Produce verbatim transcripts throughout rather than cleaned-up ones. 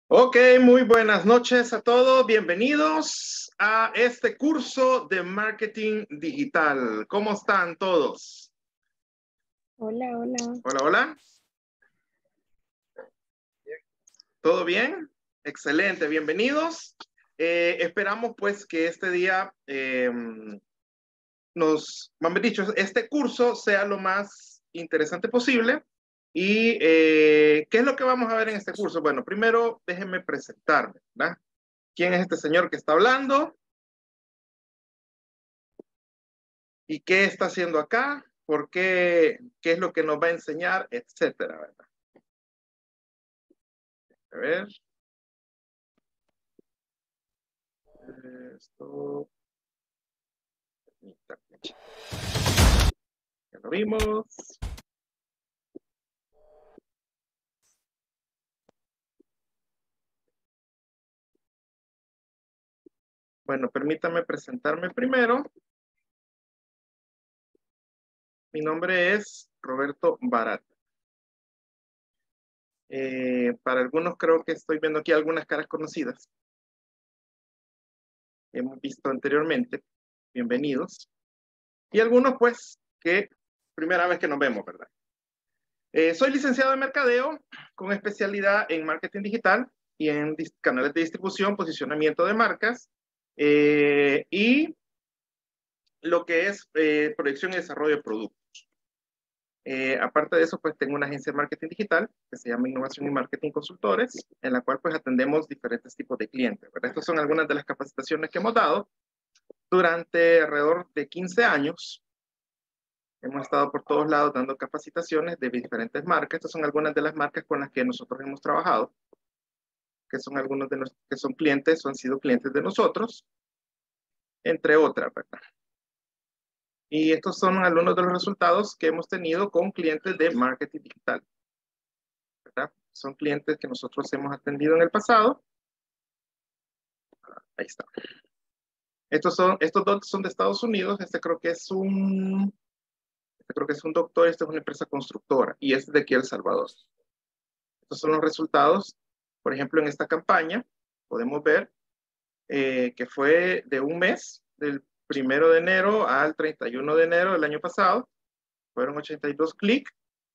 Ok, muy buenas noches a todos. Bienvenidos a este curso de marketing digital. ¿Cómo están todos? Hola, hola. Hola, hola. ¿Todo bien? Excelente, bienvenidos. Eh, esperamos pues que este día eh, nos, más dicho, este curso sea lo más interesante posible. ¿Y eh, qué es lo que vamos a ver en este curso? Bueno, primero déjenme presentarme, ¿verdad? ¿Quién es este señor que está hablando? ¿Y qué está haciendo acá? ¿Por qué? ¿Qué es lo que nos va a enseñar? Etcétera, ¿verdad? A ver. Esto. Ya lo vimos. Bueno, permítame presentarme primero. Mi nombre es Roberto Barat. Eh, para algunos creo que estoy viendo aquí algunas caras conocidas. Hemos visto anteriormente. Bienvenidos. Y algunos, pues, que primera vez que nos vemos, ¿verdad? Eh, soy licenciado en Mercadeo con especialidad en marketing digital y en canales de distribución, posicionamiento de marcas eh, y lo que es eh, proyección y desarrollo de productos. Eh, aparte de eso, pues tengo una agencia de marketing digital que se llama Innovación y Marketing Consultores, en la cual pues atendemos diferentes tipos de clientes, ¿verdad? Estas son algunas de las capacitaciones que hemos dado durante alrededor de quince años. Hemos estado por todos lados dando capacitaciones de diferentes marcas. Estas son algunas de las marcas con las que nosotros hemos trabajado, que son algunos de los que son clientes o han sido clientes de nosotros, entre otras, ¿verdad? Y estos son algunos de los resultados que hemos tenido con clientes de marketing digital, ¿verdad? Son clientes que nosotros hemos atendido en el pasado. Ahí está. Estos, son, estos dos son de Estados Unidos. Este creo que es un, este creo que es un doctor. Esta es una empresa constructora y este es de aquí El Salvador. Estos son los resultados. Por ejemplo, en esta campaña podemos ver eh, que fue de un mes, del primero de enero al treinta y uno de enero del año pasado. Fueron ochenta y dos clics,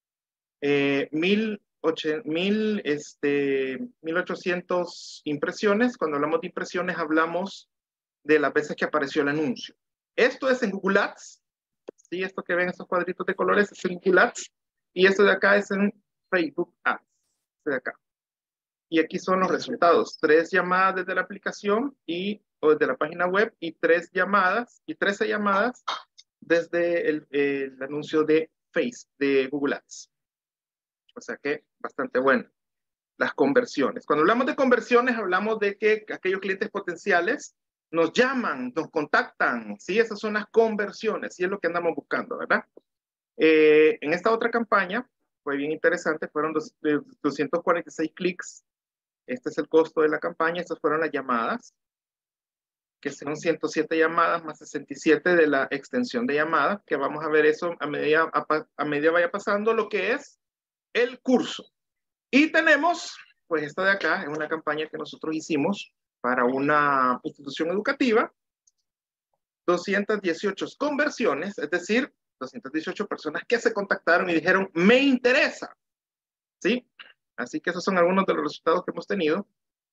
eh, mil, mil, este, mil ochocientas impresiones. Cuando hablamos de impresiones, hablamos de las veces que apareció el anuncio. Esto es en Google Ads. Sí, esto que ven, estos cuadritos de colores, es en Google Ads. Y esto de acá es en Facebook Ads. Este de acá. Y aquí son los resultados. Tres llamadas desde la aplicación y, o desde la página web y tres llamadas y trece llamadas desde el, el anuncio de Face, de Google Ads. O sea que bastante bueno. Las conversiones. Cuando hablamos de conversiones, hablamos de que aquellos clientes potenciales nos llaman, nos contactan. Sí, esas son las conversiones. Y es lo que andamos buscando, ¿verdad? Eh, en esta otra campaña fue bien interesante. Fueron dos, doscientos cuarenta y seis clics. Este es el costo de la campaña. Estas fueron las llamadas, que son ciento siete llamadas más sesenta y siete de la extensión de llamadas, que vamos a ver eso a medida, a, a medida vaya pasando lo que es el curso. Y tenemos, pues esta de acá, es una campaña que nosotros hicimos para una institución educativa, doscientas dieciocho conversiones, es decir, doscientas dieciocho personas que se contactaron y dijeron, me interesa, ¿sí? Así que esos son algunos de los resultados que hemos tenido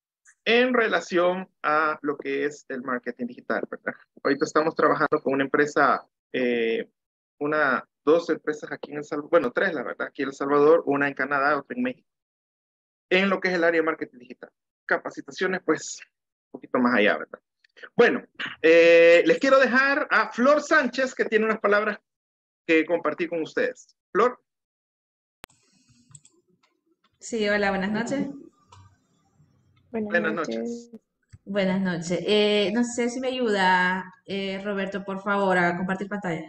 en relación a lo que es el marketing digital, ¿verdad? Ahorita estamos trabajando con una empresa, eh, una, dos empresas aquí en El Salvador, bueno, tres, la verdad, aquí en El Salvador, una en Canadá, otra en México, en lo que es el área de marketing digital. Capacitaciones, pues, un poquito más allá, ¿verdad? Bueno, eh, les quiero dejar a Flor Sánchez, que tiene unas palabras que compartir con ustedes. Flor. Sí, hola, buenas noches. Buenas Buenas noches. noches. Buenas noches. Eh, no sé si me ayuda, eh, Roberto, por favor, a compartir pantalla.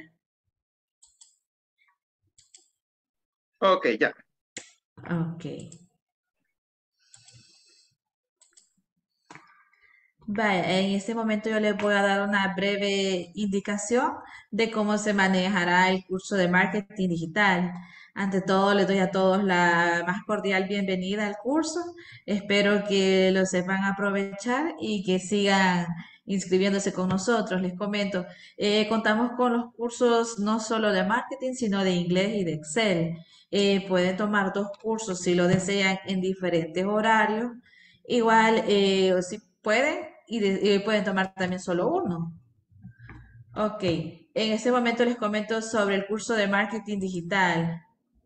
Ok, ya. Ok. Vaya, en este momento yo les voy a dar una breve indicación de cómo se manejará el curso de marketing digital. Ante todo, les doy a todos la más cordial bienvenida al curso. Espero que lo sepan aprovechar y que sigan inscribiéndose con nosotros. Les comento, eh, contamos con los cursos no solo de marketing, sino de inglés y de Excel. Eh, pueden tomar dos cursos si lo desean en diferentes horarios. Igual, eh, si pueden, y, de- y pueden tomar también solo uno. Ok, en este momento les comento sobre el curso de marketing digital.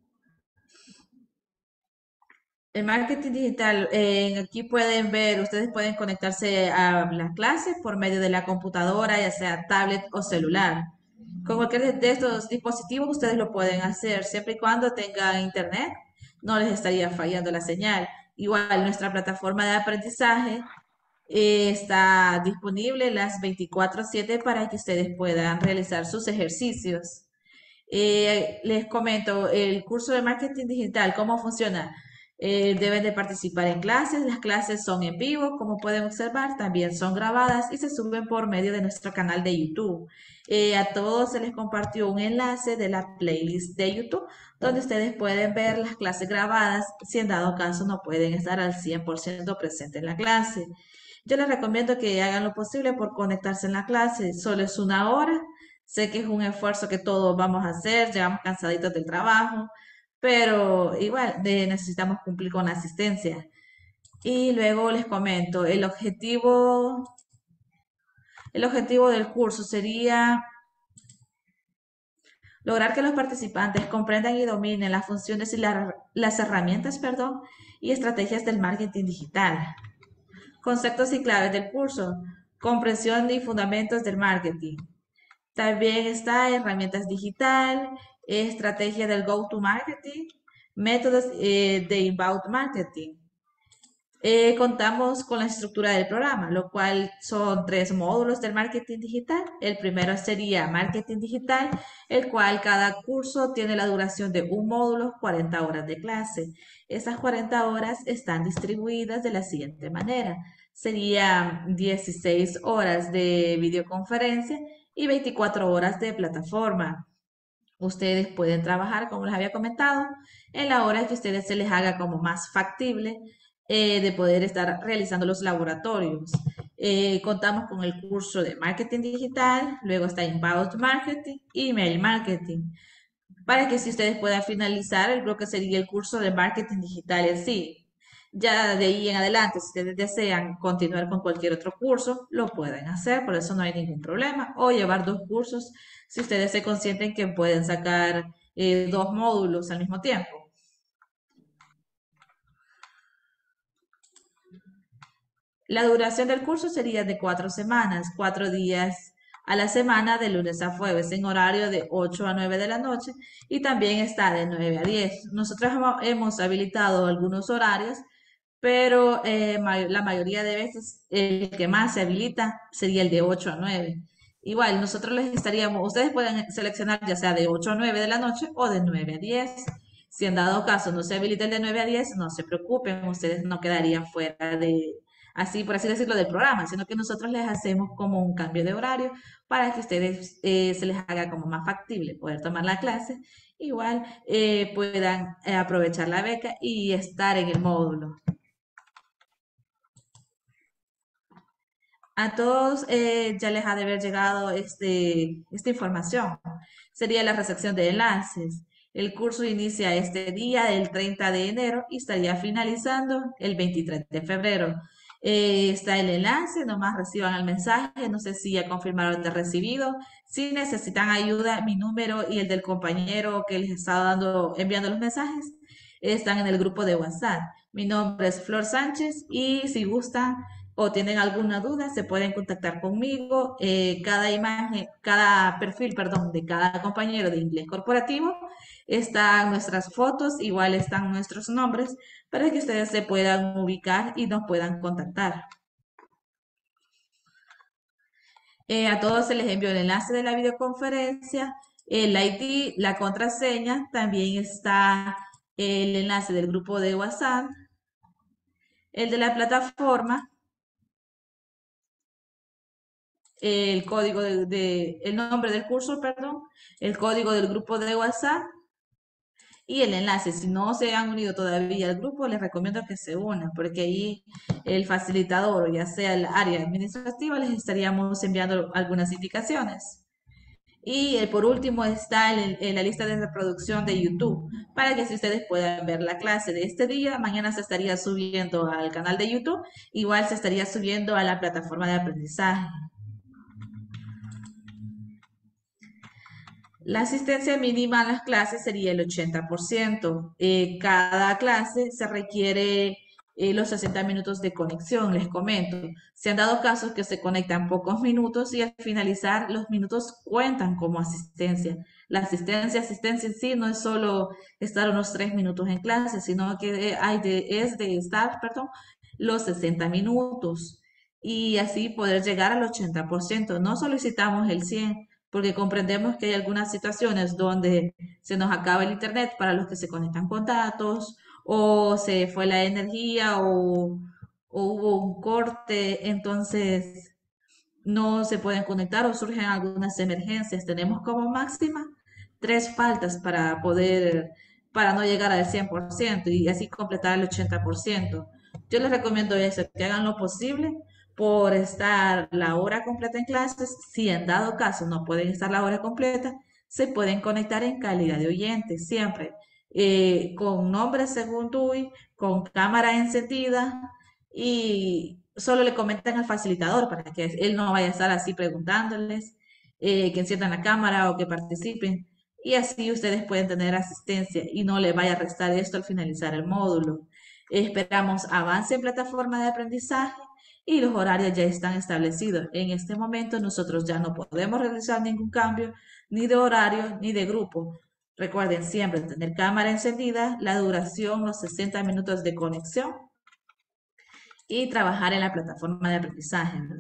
El marketing digital, eh, aquí pueden ver, ustedes pueden conectarse a las clases por medio de la computadora, ya sea tablet o celular. Con cualquier de de estos dispositivos ustedes lo pueden hacer, siempre y cuando tengan internet, no les estaría fallando la señal. Igual, nuestra plataforma de aprendizaje eh, está disponible las veinticuatro siete para que ustedes puedan realizar sus ejercicios. Eh, les comento, el curso de marketing digital, ¿cómo funciona? Eh, deben de participar en clases, las clases son en vivo, como pueden observar, también son grabadas y se suben por medio de nuestro canal de YouTube. Eh, a todos se les compartió un enlace de la playlist de YouTube, donde ustedes pueden ver las clases grabadas, si en dado caso no pueden estar al cien por ciento presente en la clase. Yo les recomiendo que hagan lo posible por conectarse en la clase, solo es una hora. Sé que es un esfuerzo que todos vamos a hacer, llegamos cansaditos del trabajo, pero igual de- necesitamos cumplir con la asistencia. Y luego les comento, el objetivo, el objetivo del curso sería lograr que los participantes comprendan y dominen las funciones y la- las herramientas, perdón, y estrategias del marketing digital. Conceptos y claves del curso, comprensión y fundamentos del marketing. También está herramientas digital, estrategia del go-to-marketing, métodos eh, de inbound marketing. Eh, contamos con la estructura del programa, lo cual son tres módulos del marketing digital. El primero sería marketing digital, el cual cada curso tiene la duración de un módulo, cuarenta horas de clase. Esas cuarenta horas están distribuidas de la siguiente manera. Serían dieciséis horas de videoconferencia y veinticuatro horas de plataforma. Ustedes pueden trabajar, como les había comentado, en la hora que a ustedes se les haga como más factible eh, de poder estar realizando los laboratorios. Eh, contamos con el curso de marketing digital, luego está inbound marketing, email marketing, para que si ustedes puedan finalizar el bloque sería el curso de marketing digital en sí. Ya de ahí en adelante, si ustedes desean continuar con cualquier otro curso, lo pueden hacer, por eso no hay ningún problema. O llevar dos cursos si ustedes se consienten que pueden sacar eh, dos módulos al mismo tiempo. La duración del curso sería de cuatro semanas, cuatro días a la semana, de lunes a jueves, en horario de ocho a nueve de la noche y también está de nueve a diez. Nosotros hemo- hemos habilitado algunos horarios, pero eh, may- la mayoría de veces el que más se habilita sería el de ocho a nueve. Igual, nosotros les estaríamos, ustedes pueden seleccionar ya sea de ocho a nueve de la noche o de nueve a diez. Si en dado caso no se habilita el de nueve a diez, no se preocupen, ustedes no quedarían fuera de, así por así decirlo, del programa, sino que nosotros les hacemos como un cambio de horario para que ustedes eh, se les haga como más factible poder tomar la clase, igual eh, puedan eh, aprovechar la beca y estar en el módulo. A todos eh, ya les ha de haber llegado este, esta información. Sería la recepción de enlaces. El curso inicia este día, el treinta de enero, y estaría finalizando el veintitrés de febrero. Eh, está el enlace, nomás reciban el mensaje. No sé si ya confirmaron de recibido. Si necesitan ayuda, mi número y el del compañero que les está dando, enviando los mensajes, están en el grupo de WhatsApp. Mi nombre es Flor Sánchez y si gustan o tienen alguna duda, se pueden contactar conmigo. Eh, cada imagen, cada perfil, perdón, de cada compañero de inglés corporativo están nuestras fotos, igual están nuestros nombres, para que ustedes se puedan ubicar y nos puedan contactar. Eh, a todos se les envió el enlace de la videoconferencia, el I D, la contraseña, también está el enlace del grupo de WhatsApp, el de la plataforma el código de, de- el nombre del curso, perdón, el código del grupo de WhatsApp y el enlace. Si no se han unido todavía al grupo, les recomiendo que se unan, porque ahí el facilitador, o ya sea el área administrativa, les estaríamos enviando algunas indicaciones. Y eh, por último está el- en la lista de reproducción de YouTube, para que así ustedes puedan ver la clase de este día. Mañana se estaría subiendo al canal de YouTube, igual se estaría subiendo a la plataforma de aprendizaje. La asistencia mínima a las clases sería el ochenta por ciento. Eh, cada clase se requiere eh, los sesenta minutos de conexión, les comento. Se han dado casos que se conectan pocos minutos y al finalizar los minutos cuentan como asistencia. La asistencia, asistencia en sí no es solo estar unos tres minutos en clase, sino que eh, hay de, es de estar, perdón, los sesenta minutos y así poder llegar al ochenta por ciento. No solicitamos el cien porque comprendemos que hay algunas situaciones donde se nos acaba el internet para los que se conectan con datos, o se fue la energía, o, o hubo un corte, entonces no se pueden conectar o surgen algunas emergencias. Tenemos como máxima tres faltas para poder, para no llegar al cien por ciento y así completar el ochenta por ciento. Yo les recomiendo eso, que hagan lo posible por estar la hora completa en clases. Si en dado caso no pueden estar la hora completa, se pueden conectar en calidad de oyente, siempre eh, con nombre según T U I, con cámara encendida y solo le comentan al facilitador para que él no vaya a estar así preguntándoles, eh, que enciendan la cámara o que participen. Y así ustedes pueden tener asistencia y no le vaya a restar esto al finalizar el módulo. Esperamos avance en plataforma de aprendizaje y los horarios ya están establecidos. En este momento nosotros ya no podemos realizar ningún cambio ni de horario ni de grupo. Recuerden siempre tener cámara encendida, la duración, los sesenta minutos de conexión y trabajar en la plataforma de aprendizaje, ¿verdad?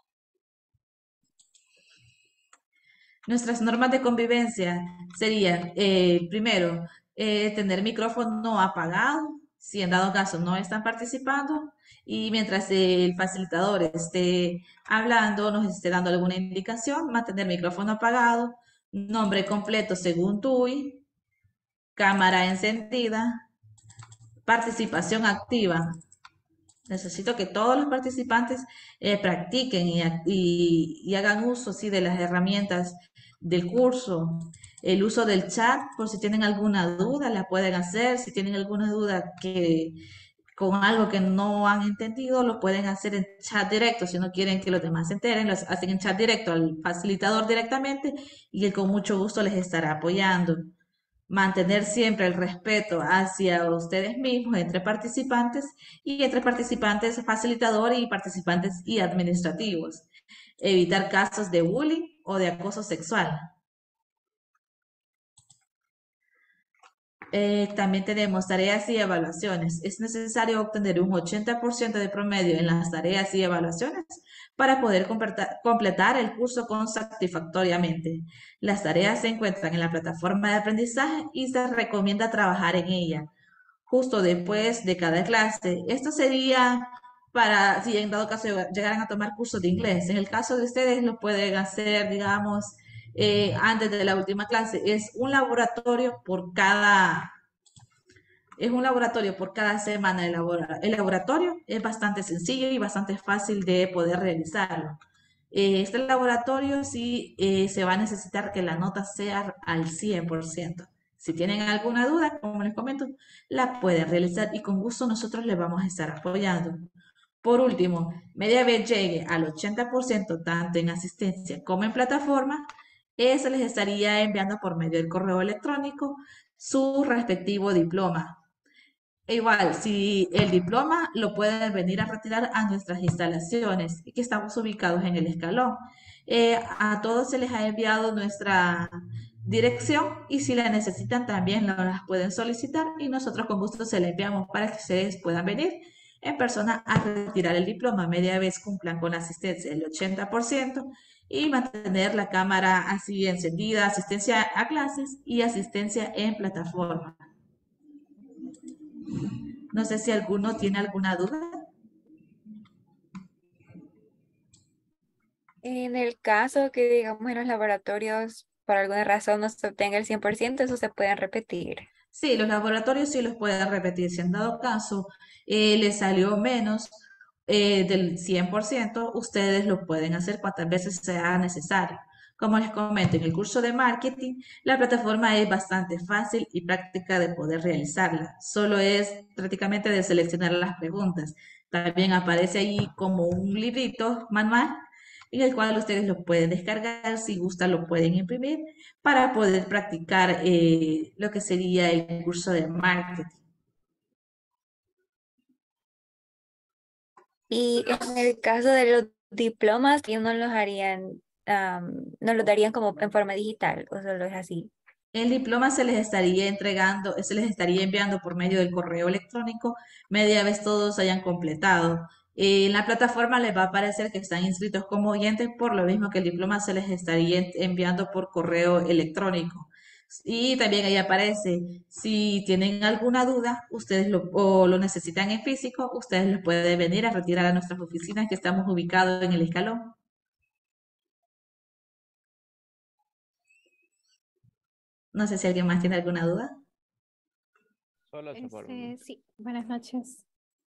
Nuestras normas de convivencia serían, eh, primero, eh, tener micrófono apagado, si en dado caso no están participando, y mientras el facilitador esté hablando, nos esté dando alguna indicación, mantener micrófono apagado, nombre completo según T U I, cámara encendida, participación activa. Necesito que todos los participantes eh, practiquen y, y- y hagan uso sí, de las herramientas del curso. El uso del chat, por si tienen alguna duda, la pueden hacer. Si tienen alguna duda que con algo que no han entendido, lo pueden hacer en chat directo. Si no quieren que los demás se enteren, lo hacen en chat directo al facilitador directamente y él con mucho gusto les estará apoyando. Mantener siempre el respeto hacia ustedes mismos entre participantes y entre participantes facilitadores y participantes y administrativos. Evitar casos de bullying o de acoso sexual. Eh, también tenemos tareas y evaluaciones. Es necesario obtener un ochenta por ciento de promedio en las tareas y evaluaciones para poder completar, completar el curso con satisfactoriamente. Las tareas se encuentran en la plataforma de aprendizaje y se recomienda trabajar en ella justo después de cada clase. Esto sería para, si en dado caso llegaran a tomar cursos de inglés. En el caso de ustedes lo pueden hacer, digamos, eh, antes de la última clase. Es un laboratorio por cada, es un laboratorio por cada semana de labora- El laboratorio es bastante sencillo y bastante fácil de poder realizarlo. Eh, Este laboratorio sí eh, se va a necesitar que la nota sea al cien por ciento. Si tienen alguna duda, como les comento, la pueden realizar y con gusto nosotros les vamos a estar apoyando. Por último, media vez llegue al ochenta por ciento tanto en asistencia como en plataforma, eh, se les estaría enviando por medio del correo electrónico su respectivo diploma. E igual, si el diploma lo pueden venir a retirar a nuestras instalaciones, que estamos ubicados en el escalón. Eh, a todos se les ha enviado nuestra dirección y si la necesitan también nos las pueden solicitar y nosotros con gusto se la enviamos para que ustedes puedan venir en persona a retirar el diploma. Media vez cumplan con la asistencia del ochenta por ciento y mantener la cámara así encendida, asistencia a clases y asistencia en plataforma. No sé si alguno tiene alguna duda. En el caso que, digamos, en los laboratorios, por alguna razón no se obtenga el cien por ciento, eso se pueden repetir. Sí, los laboratorios sí los pueden repetir. Si en dado caso eh, les salió menos eh, del cien por ciento, ustedes lo pueden hacer cuantas veces sea necesario. Como les comento, en el curso de marketing, la plataforma es bastante fácil y práctica de poder realizarla. Solo es prácticamente de seleccionar las preguntas. También aparece ahí como un librito manual en el cual ustedes lo pueden descargar, si gustan lo pueden imprimir para poder practicar eh, lo que sería el curso de marketing. Y en el caso de los diplomas, ellos no los harían, am, no los darían como en forma digital, o solo es así. El diploma se les estaría entregando, se les estaría enviando por medio del correo electrónico media vez todos hayan completado. Eh, en la plataforma les va a aparecer que están inscritos como oyentes, por lo mismo que el diploma se les estaría en- enviando por correo electrónico. Y también ahí aparece, si tienen alguna duda, ustedes lo, o lo necesitan en físico, ustedes lo pueden venir a retirar a nuestras oficinas que estamos ubicados en el escalón. No sé si alguien más tiene alguna duda. Solo socorro. Este, sí, buenas noches.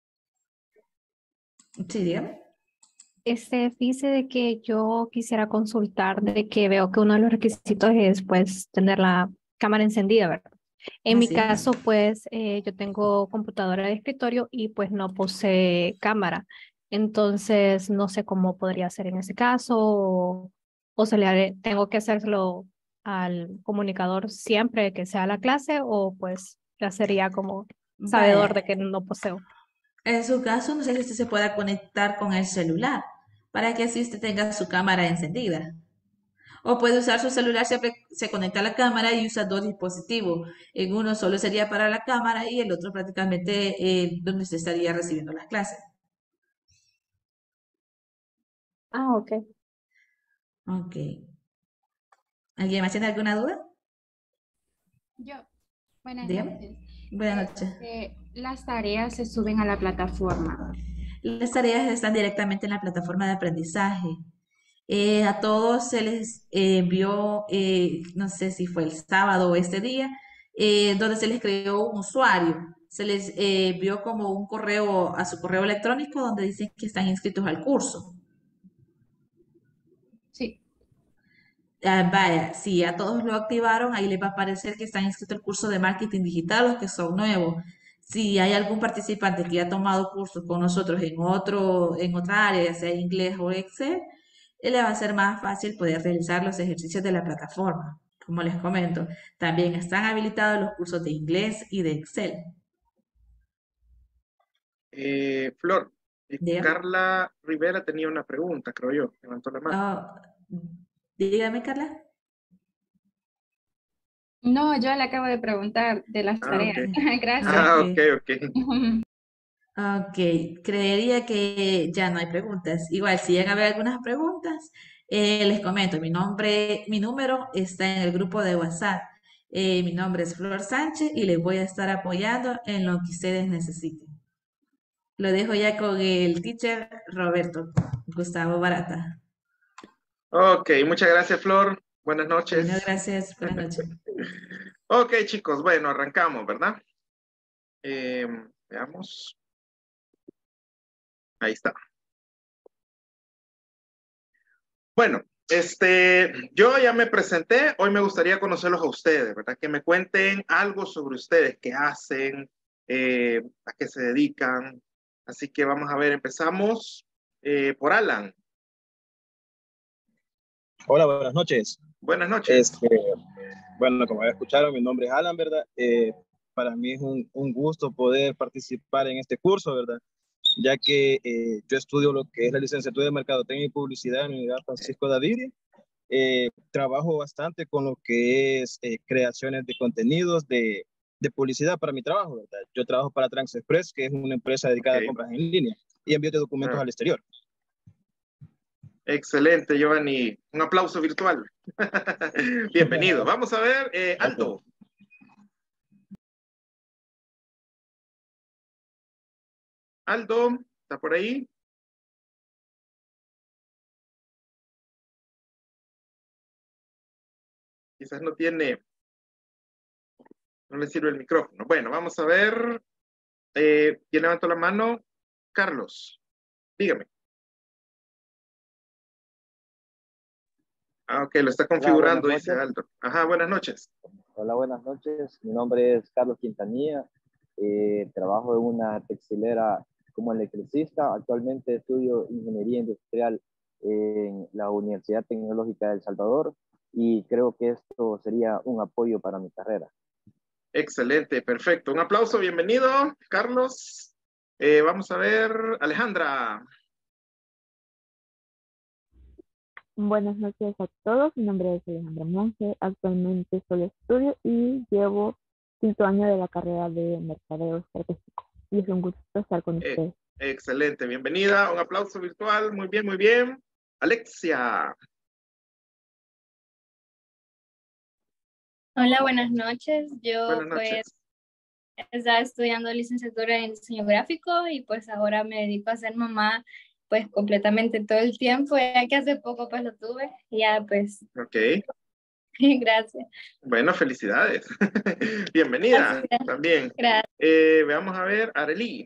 Sí, dígame. Este, dice de que yo quisiera consultar de que veo que uno de los requisitos es pues tener la cámara encendida, ¿verdad? En mi Así es. caso, pues eh, yo tengo computadora de escritorio y pues no posee cámara. Entonces, no sé cómo podría ser en ese caso o, o se le haré- tengo que hacerlo al comunicador siempre que sea la clase o pues ya sería como sabedor de Vaya, que no poseo. en su caso, no sé si usted se pueda conectar con el celular para que así usted tenga su cámara encendida. O puede usar su celular, siempre se conecta a la cámara y usa dos dispositivos. En uno solo sería para la cámara y el otro prácticamente eh, donde se estaría recibiendo las clases. Ah, ok. Ok. ¿Alguien más tiene alguna duda? Yo, buenas Dígame. noches. Buenas noches. Este, las tareas se suben a la plataforma. Las tareas están directamente en la plataforma de aprendizaje. Eh, a todos se les eh, envió, eh, no sé si fue el sábado o este día, eh, donde se les creó un usuario. Se les eh, envió como un correo a su correo electrónico donde dicen que están inscritos al curso. Sí. Ah, vaya, si a todos lo activaron, ahí les va a aparecer que están inscritos al curso de marketing digital, los que son nuevos. Si hay algún participante que ha tomado cursos con nosotros en otro, en otra área, ya sea inglés o Excel, eh, le va a ser más fácil poder realizar los ejercicios de la plataforma. Como les comento, también están habilitados los cursos de inglés y de Excel. Eh, Flor, eh, Dígame. Carla Rivera tenía una pregunta, creo yo. Levantó la mano. Ah, dígame, Carla. No, yo le acabo de preguntar de las Ah, tareas. ok. Gracias. Ah, Ok. ok, ok. Ok, creería que ya no hay preguntas. Igual, si llegan a haber algunas preguntas, eh, les comento, mi nombre, mi número está en el grupo de WhatsApp. Eh, mi nombre es Flor Sánchez y les voy a estar apoyando en lo que ustedes necesiten. Lo dejo ya con el teacher Roberto Gustavo Barata. Ok, muchas gracias, Flor. Buenas Bueno, noches. gracias. Buenas noches. Ok, chicos, bueno, arrancamos, ¿verdad? Eh, veamos. Ahí está. Bueno, este, yo ya me presenté. Hoy me gustaría conocerlos a ustedes, ¿verdad? Que me cuenten algo sobre ustedes, qué hacen, eh, a qué se dedican. Así que vamos a ver, empezamos eh, por Alan. Hola, buenas noches. Buenas noches. Este, bueno, como ya escucharon, mi nombre es Alan, ¿verdad? Eh, para mí es un, un gusto poder participar en este curso, ¿verdad? Ya que eh, yo estudio lo que es la licenciatura de Mercadotecnia y Publicidad en la Universidad Francisco de Gaviria. Eh, trabajo bastante con lo que es eh, creaciones de contenidos de, de publicidad para mi trabajo, ¿verdad? Yo trabajo para TransExpress, que es una empresa dedicada a Ok. compras en línea y envío de documentos Ah, al exterior. excelente, Giovanni. Un aplauso virtual. Bienvenido. Vamos a ver, eh, Aldo. Aldo, ¿está por ahí? Quizás no tiene, no le sirve el micrófono. Bueno, vamos a ver. Eh, ¿Quién levantó la mano? Carlos, dígame. Ah, ok, lo está configurando, Hola, dice Aldo. Ajá, buenas noches. Hola, buenas noches. Mi nombre es Carlos Quintanilla. Eh, trabajo en una textilera como electricista. Actualmente estudio ingeniería industrial en la Universidad Tecnológica de El Salvador y creo que esto sería un apoyo para mi carrera. Excelente, perfecto. Un aplauso, bienvenido, Carlos. Eh, vamos a ver, Alejandra. Buenas noches a todos, mi nombre es Alejandra Monge, actualmente solo estudio y llevo quinto año de la carrera de Mercadeo Estratégico y es un gusto estar con Eh, ustedes. excelente, bienvenida, un aplauso virtual, muy bien, muy bien. Alexia. Hola, buenas noches. Yo Buenas noches. pues estaba estudiando licenciatura en diseño gráfico y pues ahora me dedico a ser mamá pues completamente todo el tiempo, ya que hace poco pues lo tuve y ya pues Ok, gracias. bueno, felicidades. Bienvenida Gracias. también. Gracias. Eh, veamos a ver, Arely.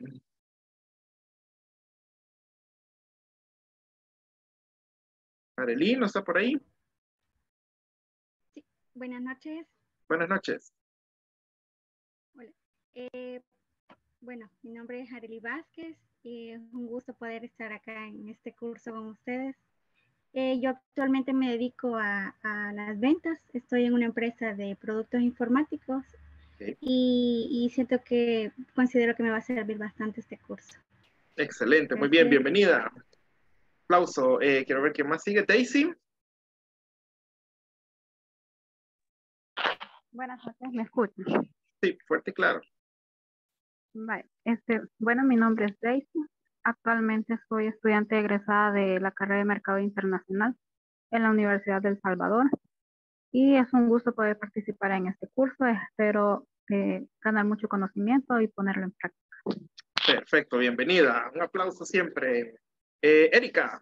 Arely, ¿no está por ahí? Sí, buenas noches. Buenas noches. Hola. Eh, bueno, mi nombre es Arely Vázquez y es un gusto poder estar acá en este curso con ustedes. Eh, yo actualmente me dedico a, a las ventas. Estoy en una empresa de productos informáticos Okay. y, y siento que considero que me va a servir bastante este curso. Excelente, muy Gracias. bien, bienvenida. Aplauso. Eh, quiero ver quién más sigue. Daisy. Buenas noches, ¿me escuchan? Sí, fuerte y claro. Vale. Este, bueno, mi nombre es Daisy. Actualmente soy estudiante egresada de la carrera de Mercado Internacional en la Universidad del Salvador. Y es un gusto poder participar en este curso. Espero eh, ganar mucho conocimiento y ponerlo en práctica. Perfecto, bienvenida. Un aplauso siempre. Eh, Erika.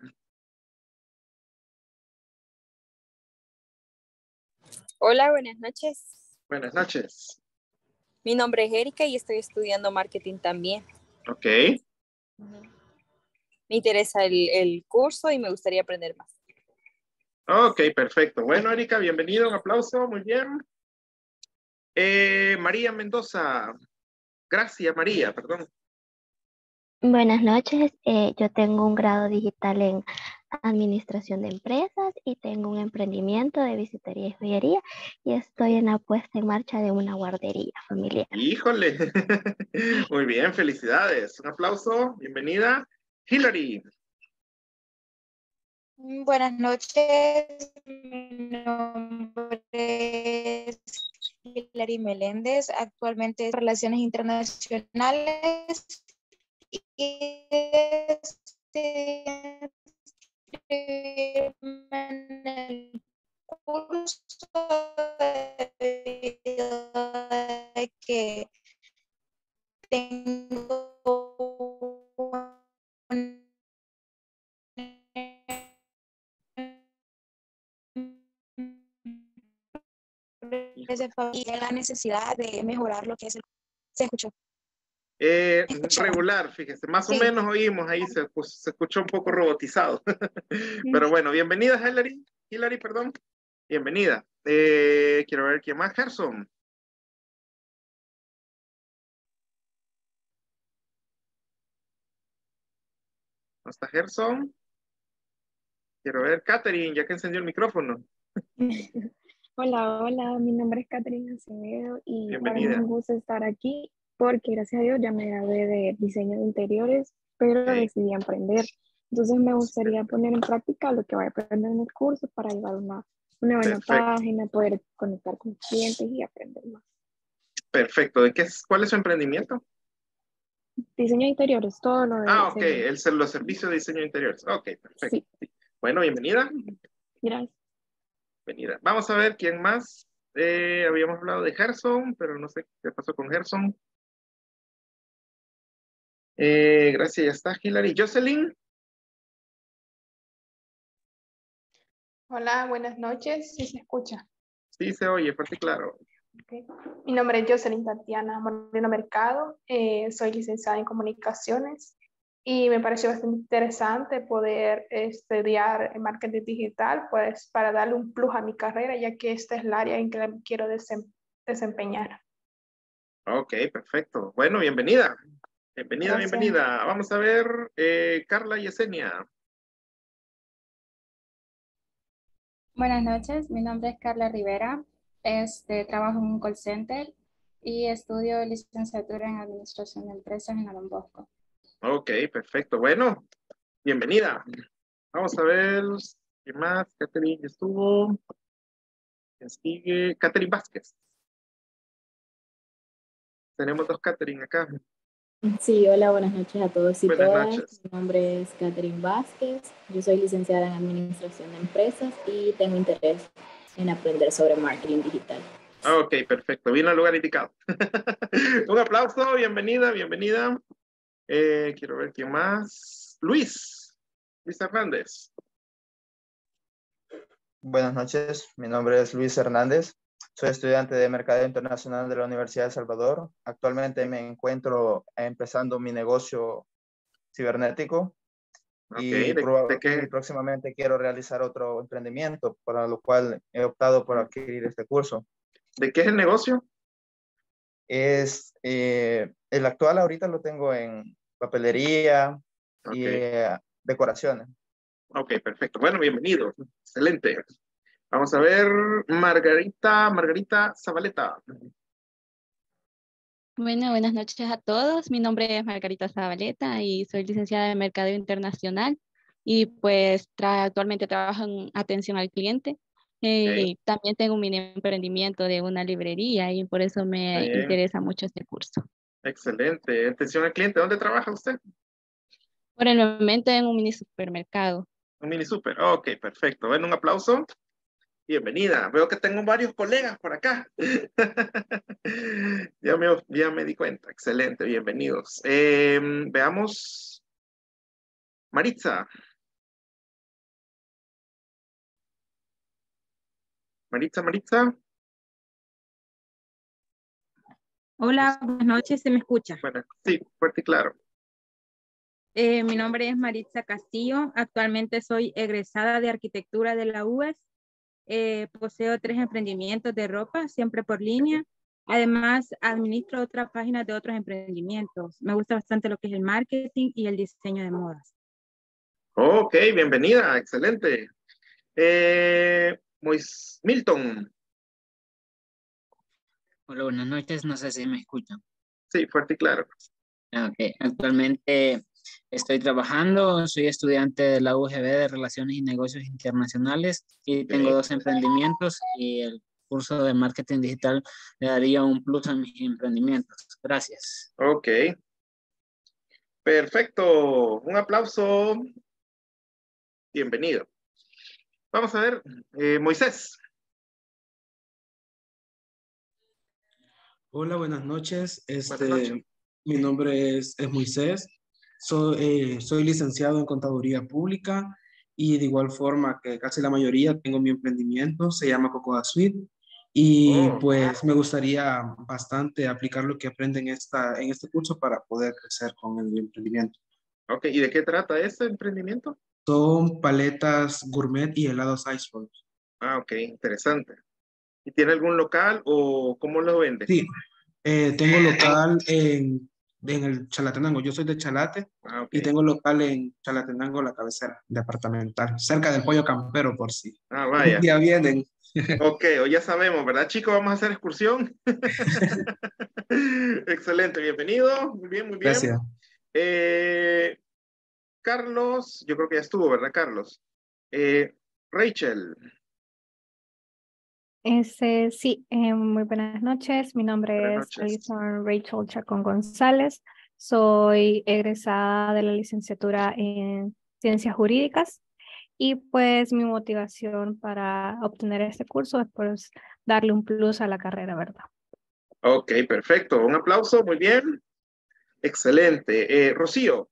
Hola, buenas noches. Buenas noches. Mi nombre es Erika y estoy estudiando marketing también. Ok. Uh-huh. Me interesa el, el curso y me gustaría aprender más. Ok, perfecto. Bueno, Erika, bienvenida. Un aplauso. Muy bien. Eh, María Mendoza. Gracias, María, perdón. Buenas noches, eh, yo tengo un grado digital en administración de empresas y tengo un emprendimiento de bisutería y joyería y estoy en la puesta en marcha de una guardería familiar. Híjole, muy bien, felicidades. Un aplauso, bienvenida. Hilary. Buenas noches, mi nombre es Hilary Meléndez, actualmente en Relaciones Internacionales y estoy en el curso de que tengo un y la necesidad de mejorar lo que es el... ¿Se escuchó? Eh, regular, fíjese, más Sí. o menos oímos ahí, se, pues, se escuchó un poco robotizado. Pero bueno, bienvenida, Hilary. Hilary, perdón. Bienvenida. Eh, quiero ver quién más. Gerson. ¿No está Gerson? Quiero ver, Catherine, ya que encendió el micrófono. Hola, hola, mi nombre es Catherine Acevedo y para mí es Bienvenida. un gusto estar aquí porque gracias a Dios ya me gradué de diseño de interiores, pero Okay. decidí emprender. Entonces me gustaría poner en práctica lo que voy a aprender en el curso para llevar una, una buena Perfecto. página, poder conectar con clientes y aprender más. Perfecto. ¿De qué es, cuál es su emprendimiento? Diseño de interiores, todo lo de Ah, ok, diseño. el, los servicios de diseño de interiores. Ok, perfecto. Sí. Bueno, bienvenida. Gracias. Bienvenida. Vamos a ver quién más. Eh, habíamos hablado de Gerson, pero no sé qué pasó con Gerson. Eh, gracias, ya está Hilary. Jocelyn. Hola, buenas noches. ¿Sí se escucha? Sí, se oye, fuerte y claro. Okay. Mi nombre es Jocelyn Tatiana Moreno Mercado, eh, soy licenciada en comunicaciones y me pareció bastante interesante poder estudiar en marketing digital, pues para darle un plus a mi carrera, ya que esta es el área en que la quiero desem desempeñar. Ok, perfecto. Bueno, bienvenida. Bienvenida, Gracias. bienvenida. Vamos a ver, eh, Carla Yesenia. Buenas noches, mi nombre es Carla Rivera, este, trabajo en un call center y estudio licenciatura en Administración de Empresas en la Don Bosco. Ok, perfecto. Bueno, bienvenida. Vamos a ver qué más. Catherine ya estuvo. ¿Quién sigue? Catherine Vázquez. Tenemos dos Catherine acá. Sí, hola, buenas noches a todos y Buenas todas. noches. Mi nombre es Catherine Vázquez, yo soy licenciada en Administración de Empresas y tengo interés en aprender sobre marketing digital. Ok, perfecto. Vino al lugar indicado. Un aplauso, bienvenida, bienvenida. Eh, quiero ver quién más. Luis. Luis Hernández. Buenas noches, mi nombre es Luis Hernández, soy estudiante de Mercadeo Internacional de la Universidad de El Salvador. Actualmente me encuentro empezando mi negocio cibernético y, Okay, ¿de, proba- de qué? y próximamente quiero realizar otro emprendimiento, para lo cual he optado por adquirir este curso. ¿De qué es el negocio? Es, eh, el actual ahorita lo tengo en papelería y Ok. eh, decoraciones. Ok, perfecto. Bueno, bienvenido. Excelente. Vamos a ver, Margarita, Margarita Zabaleta. Bueno, buenas noches a todos. Mi nombre es Margarita Zabaleta y soy licenciada en Mercadeo Internacional y pues tra- actualmente trabajo en atención al cliente. Eh, También tengo un mini emprendimiento de una librería y por eso me Bien. interesa mucho este curso. Excelente. Atención al cliente. ¿Dónde trabaja usted? Por el momento en un mini supermercado. Un mini super. Ok, perfecto. Bueno, un aplauso. Bienvenida. Veo que tengo varios colegas por acá. ya, me, ya me di cuenta. Excelente, bienvenidos. Eh, veamos. Maritza. Maritza, Maritza. Hola, buenas noches, ¿se me escucha? Bueno, sí, fuerte y claro. Eh, mi nombre es Maritza Castillo, actualmente soy egresada de arquitectura de la U E S. Eh, poseo tres emprendimientos de ropa, siempre por línea. Además, administro otras páginas de otros emprendimientos. Me gusta bastante lo que es el marketing y el diseño de modas. Ok, bienvenida, excelente. Eh, Mois Milton. Hola, buenas noches. No sé si me escuchan. Sí, fuerte y claro. Ok, actualmente estoy trabajando, soy estudiante de la U G B de Relaciones y Negocios Internacionales y tengo Ok. dos emprendimientos y el curso de marketing digital le daría un plus a mis emprendimientos. Gracias. Ok. Perfecto. Un aplauso. Bienvenido. Vamos a ver, eh, Moisés. Hola, buenas noches. Este, Buenas noches. Mi nombre es, es Moisés. Soy, eh, soy licenciado en Contaduría Pública y de igual forma que casi la mayoría tengo mi emprendimiento, se llama Cocoa Suite. Y Oh. pues me gustaría bastante aplicar lo que aprende en, esta, en este curso para poder crecer con el emprendimiento. Ok, ¿y de qué trata este emprendimiento? Son paletas gourmet y helados iceberg. Ah, ok, interesante. ¿Y tiene algún local o cómo lo vende? Sí, eh, tengo local en, en el Chalatenango. Yo soy de Chalate Ah, ok. y tengo local en Chalatenango, la cabecera departamental, cerca del Pollo Campero, por si Ah, un vaya. día vienen. Ok, o ya sabemos, ¿verdad, chicos? Vamos a hacer excursión. Excelente, bienvenido. Muy bien, muy bien. Gracias. Eh, Carlos, yo creo que ya estuvo, ¿verdad, Carlos? Eh, Rachel. Este, sí, eh, muy buenas noches. Mi nombre Buenas es noches. Alison Rachel Chacón González. Soy egresada de la licenciatura en Ciencias Jurídicas y pues mi motivación para obtener este curso es pues darle un plus a la carrera, ¿verdad? Ok, perfecto. Un aplauso, muy bien. Excelente. Eh, Rocío.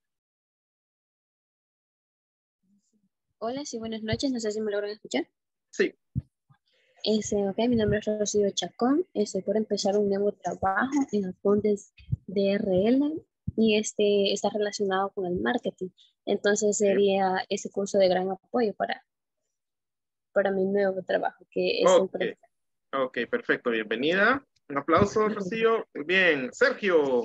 Hola, sí, buenas noches. No sé si me logran escuchar. Sí. Este, ok, mi nombre es Rocío Chacón. Estoy por empezar un nuevo trabajo en Apontes D R L y este está relacionado con el marketing. Entonces sería ese curso de gran apoyo para, para mi nuevo trabajo, que es Ok, empresa. ok, perfecto. Bienvenida. Un aplauso, Rocío. Bien, Sergio.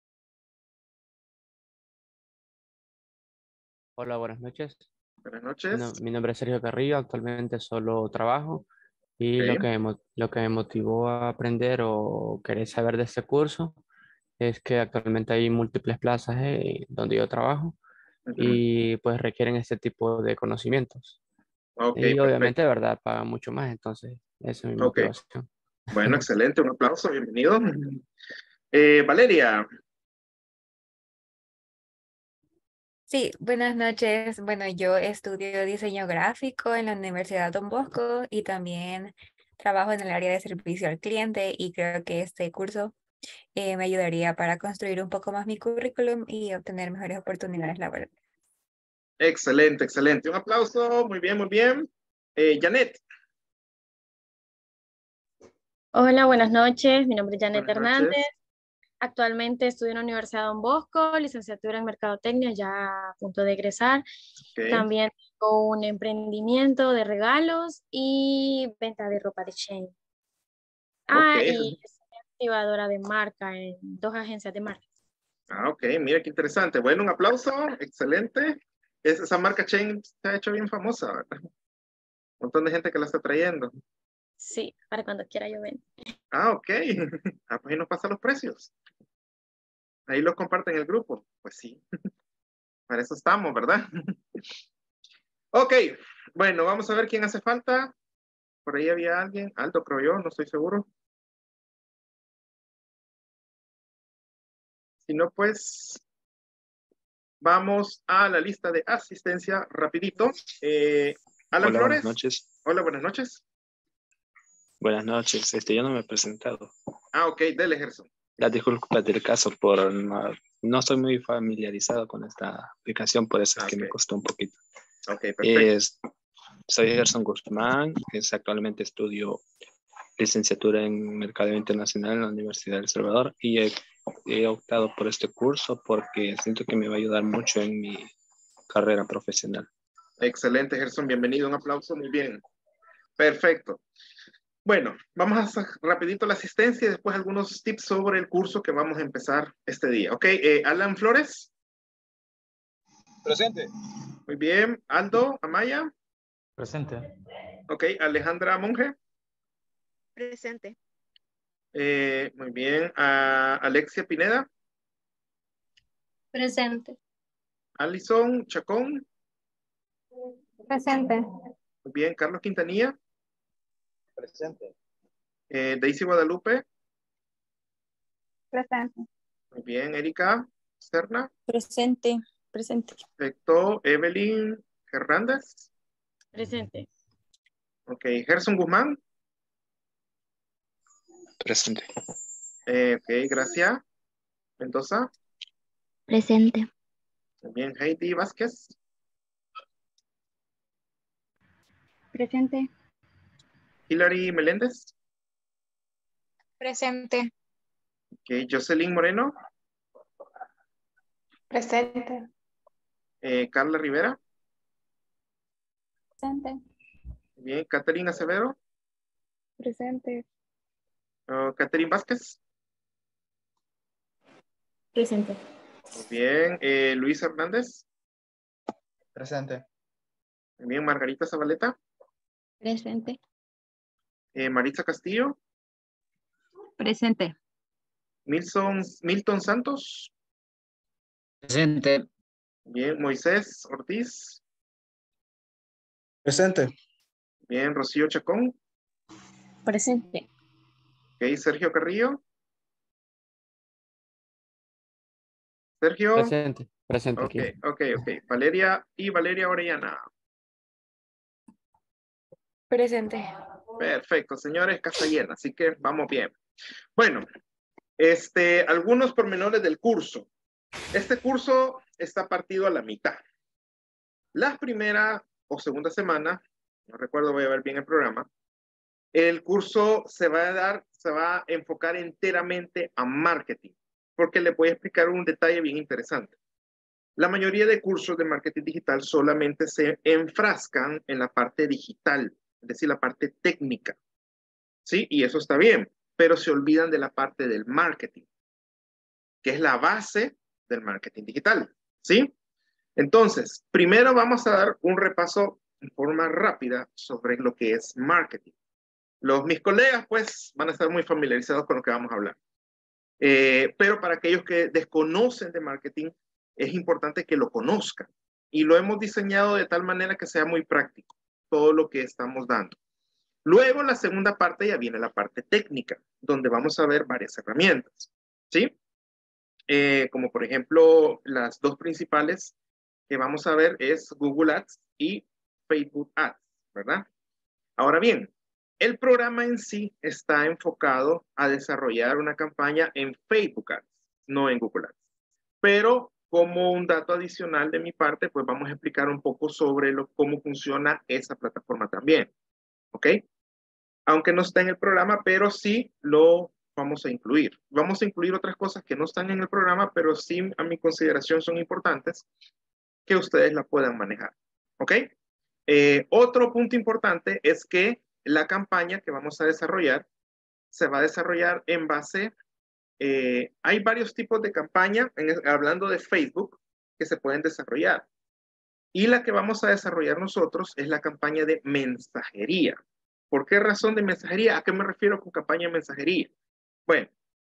Hola, buenas noches. Buenas No, noches. mi nombre es Sergio Carrillo, actualmente solo trabajo y lo Ok. que, me mo- lo que me motivó a aprender o querer saber de este curso es que actualmente hay múltiples plazas eh, donde yo trabajo Ujú. y pues requieren este tipo de conocimientos. Ok, Y obviamente, perfecto. ¿verdad? Pagan mucho más, entonces esa es mi Ok. motivación. Bueno, excelente. Un aplauso. Bienvenido. Eh, Valeria. Sí, buenas noches. Bueno, yo estudio diseño gráfico en la Universidad Don Bosco y también trabajo en el área de servicio al cliente y creo que este curso eh, me ayudaría para construir un poco más mi currículum y obtener mejores oportunidades laborales. Excelente, excelente. Un aplauso. Muy bien, muy bien. Eh, Janet. Hola, buenas noches. Mi nombre es Janet Buenas Hernández. noches. Actualmente estudio en la Universidad Don Bosco, licenciatura en Mercadotecnia, ya a punto de egresar. Ok. También tengo un emprendimiento de regalos y venta de ropa de Shein. Ah, Ok. y soy activadora de marca en dos agencias de marca. Ah, ok. Mira qué interesante. Bueno, un aplauso. Excelente. Es- esa marca Chain se ha hecho bien famosa, ¿verdad? Un montón de gente que la está trayendo. Sí, para cuando quiera yo vendo. Ah, ok. Ah, pues ahí nos pasan los precios. Ahí los comparten en el grupo. Pues sí. Para eso estamos, ¿verdad? Ok. Bueno, vamos a ver quién hace falta. Por ahí había alguien. Aldo, creo yo. No estoy seguro. Si no, pues vamos a la lista de asistencia rapidito. Eh, Alan Hola, buenas Flores. noches. Hola, buenas noches. Buenas noches. Este, yo no me he presentado. Ah, ok, dele, Gerson. Las disculpas del caso por no, no estoy muy familiarizado con esta aplicación, por eso es que me costó un poquito. Ok, perfecto. Es, soy Gerson Guzmán, es, actualmente estudio licenciatura en Mercadeo Internacional en la Universidad de El Salvador y he, he optado por este curso porque siento que me va a ayudar mucho en mi carrera profesional. Excelente, Gerson. Bienvenido. Un aplauso. Muy bien. Perfecto. Bueno, vamos a hacer rapidito la asistencia y después algunos tips sobre el curso que vamos a empezar este día. Ok, eh, Alan Flores. Presente. Muy bien. Aldo Amaya. Presente. Ok, Alejandra Monge. Presente. Eh, muy bien. Ah, Alexia Pineda. Presente. Alison Chacón. Presente. Muy bien. Carlos Quintanilla. Presente. Eh, Daisy Guadalupe. Presente. Muy bien. Erika Serna. Presente, presente. Perfecto. Evelyn Hernández. Presente. Ok. Gerson Guzmán. Presente. Eh, ok, gracias. Mendoza. Presente. Muy bien. Heidi Vázquez. Presente. Hilary Meléndez. Presente. Ok. Jocelyn Moreno. Presente. Eh, Carla Rivera. Presente. Muy bien. Catherine Acevedo. Presente. Uh, Catherine Vázquez. Presente. Muy bien. Eh, Luis Hernández. Presente. Muy bien. Margarita Zabaleta. Presente. Eh, Maritza Castillo. Presente. Milton, Milton Santos. Presente. Bien. Moisés Ortiz. Presente. Bien. Rocío Chacón. Presente. Ok. Sergio Carrillo. Sergio. Presente, presente Ok, aquí. ok, ok. Valeria y Valeria Orellana. Presente. Perfecto, señores, casa llena, así que vamos bien. Bueno, este, algunos pormenores del curso. Este curso está partido a la mitad. La primera o segunda semana, no recuerdo, voy a ver bien el programa, El curso se va a dar, se va a enfocar enteramente a marketing, porque les voy a explicar un detalle bien interesante. La mayoría de cursos de marketing digital solamente se enfrascan en la parte digital, es decir, la parte técnica. ¿Sí? Y eso está bien, pero se olvidan de la parte del marketing, que es la base del marketing digital. ¿Sí? Entonces, primero vamos a dar un repaso en forma rápida sobre lo que es marketing. Los, mis colegas, pues, van a estar muy familiarizados con lo que vamos a hablar. Eh, pero para aquellos que desconocen de marketing, es importante que lo conozcan. Y lo hemos diseñado de tal manera que sea muy práctico, todo lo que estamos dando. Luego, la segunda parte ya viene la parte técnica, donde vamos a ver varias herramientas. ¿Sí? Eh, como por ejemplo, las dos principales que vamos a ver es Google Ads y Facebook Ads, ¿verdad? Ahora bien, el programa en sí está enfocado a desarrollar una campaña en Facebook Ads, no en Google Ads. Pero como un dato adicional de mi parte, pues vamos a explicar un poco sobre lo, cómo funciona esa plataforma también. ¿Ok? Aunque no está en el programa, pero sí lo vamos a incluir. Vamos a incluir otras cosas que no están en el programa, pero sí a mi consideración son importantes que ustedes la puedan manejar. ¿Ok? Eh, otro punto importante es que la campaña que vamos a desarrollar se va a desarrollar en base, eh, hay varios tipos de campaña, en, hablando de Facebook, que se pueden desarrollar. Y la que vamos a desarrollar nosotros es la campaña de mensajería. ¿Por qué razón de mensajería? ¿A qué me refiero con campaña de mensajería? Bueno,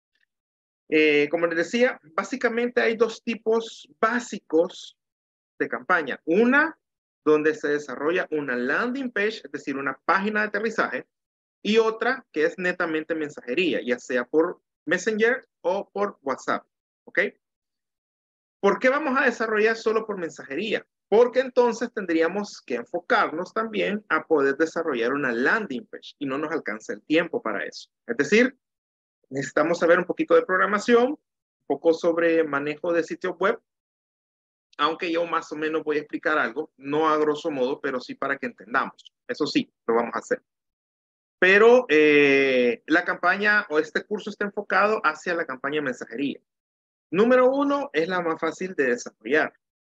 eh, como les decía, básicamente hay dos tipos básicos de campaña. Una donde se desarrolla una landing page, es decir, una página de aterrizaje, y otra que es netamente mensajería, ya sea por Messenger o por WhatsApp. ¿Ok? ¿Por qué vamos a desarrollar solo por mensajería? Porque entonces tendríamos que enfocarnos también a poder desarrollar una landing page y no nos alcanza el tiempo para eso. Es decir, necesitamos saber un poquito de programación, un poco sobre manejo de sitios web, aunque yo más o menos voy a explicar algo, no a grosso modo, pero sí para que entendamos. Eso sí, lo vamos a hacer. Pero eh, la campaña o este curso está enfocado hacia la campaña de mensajería. Número uno, es la más fácil de desarrollar.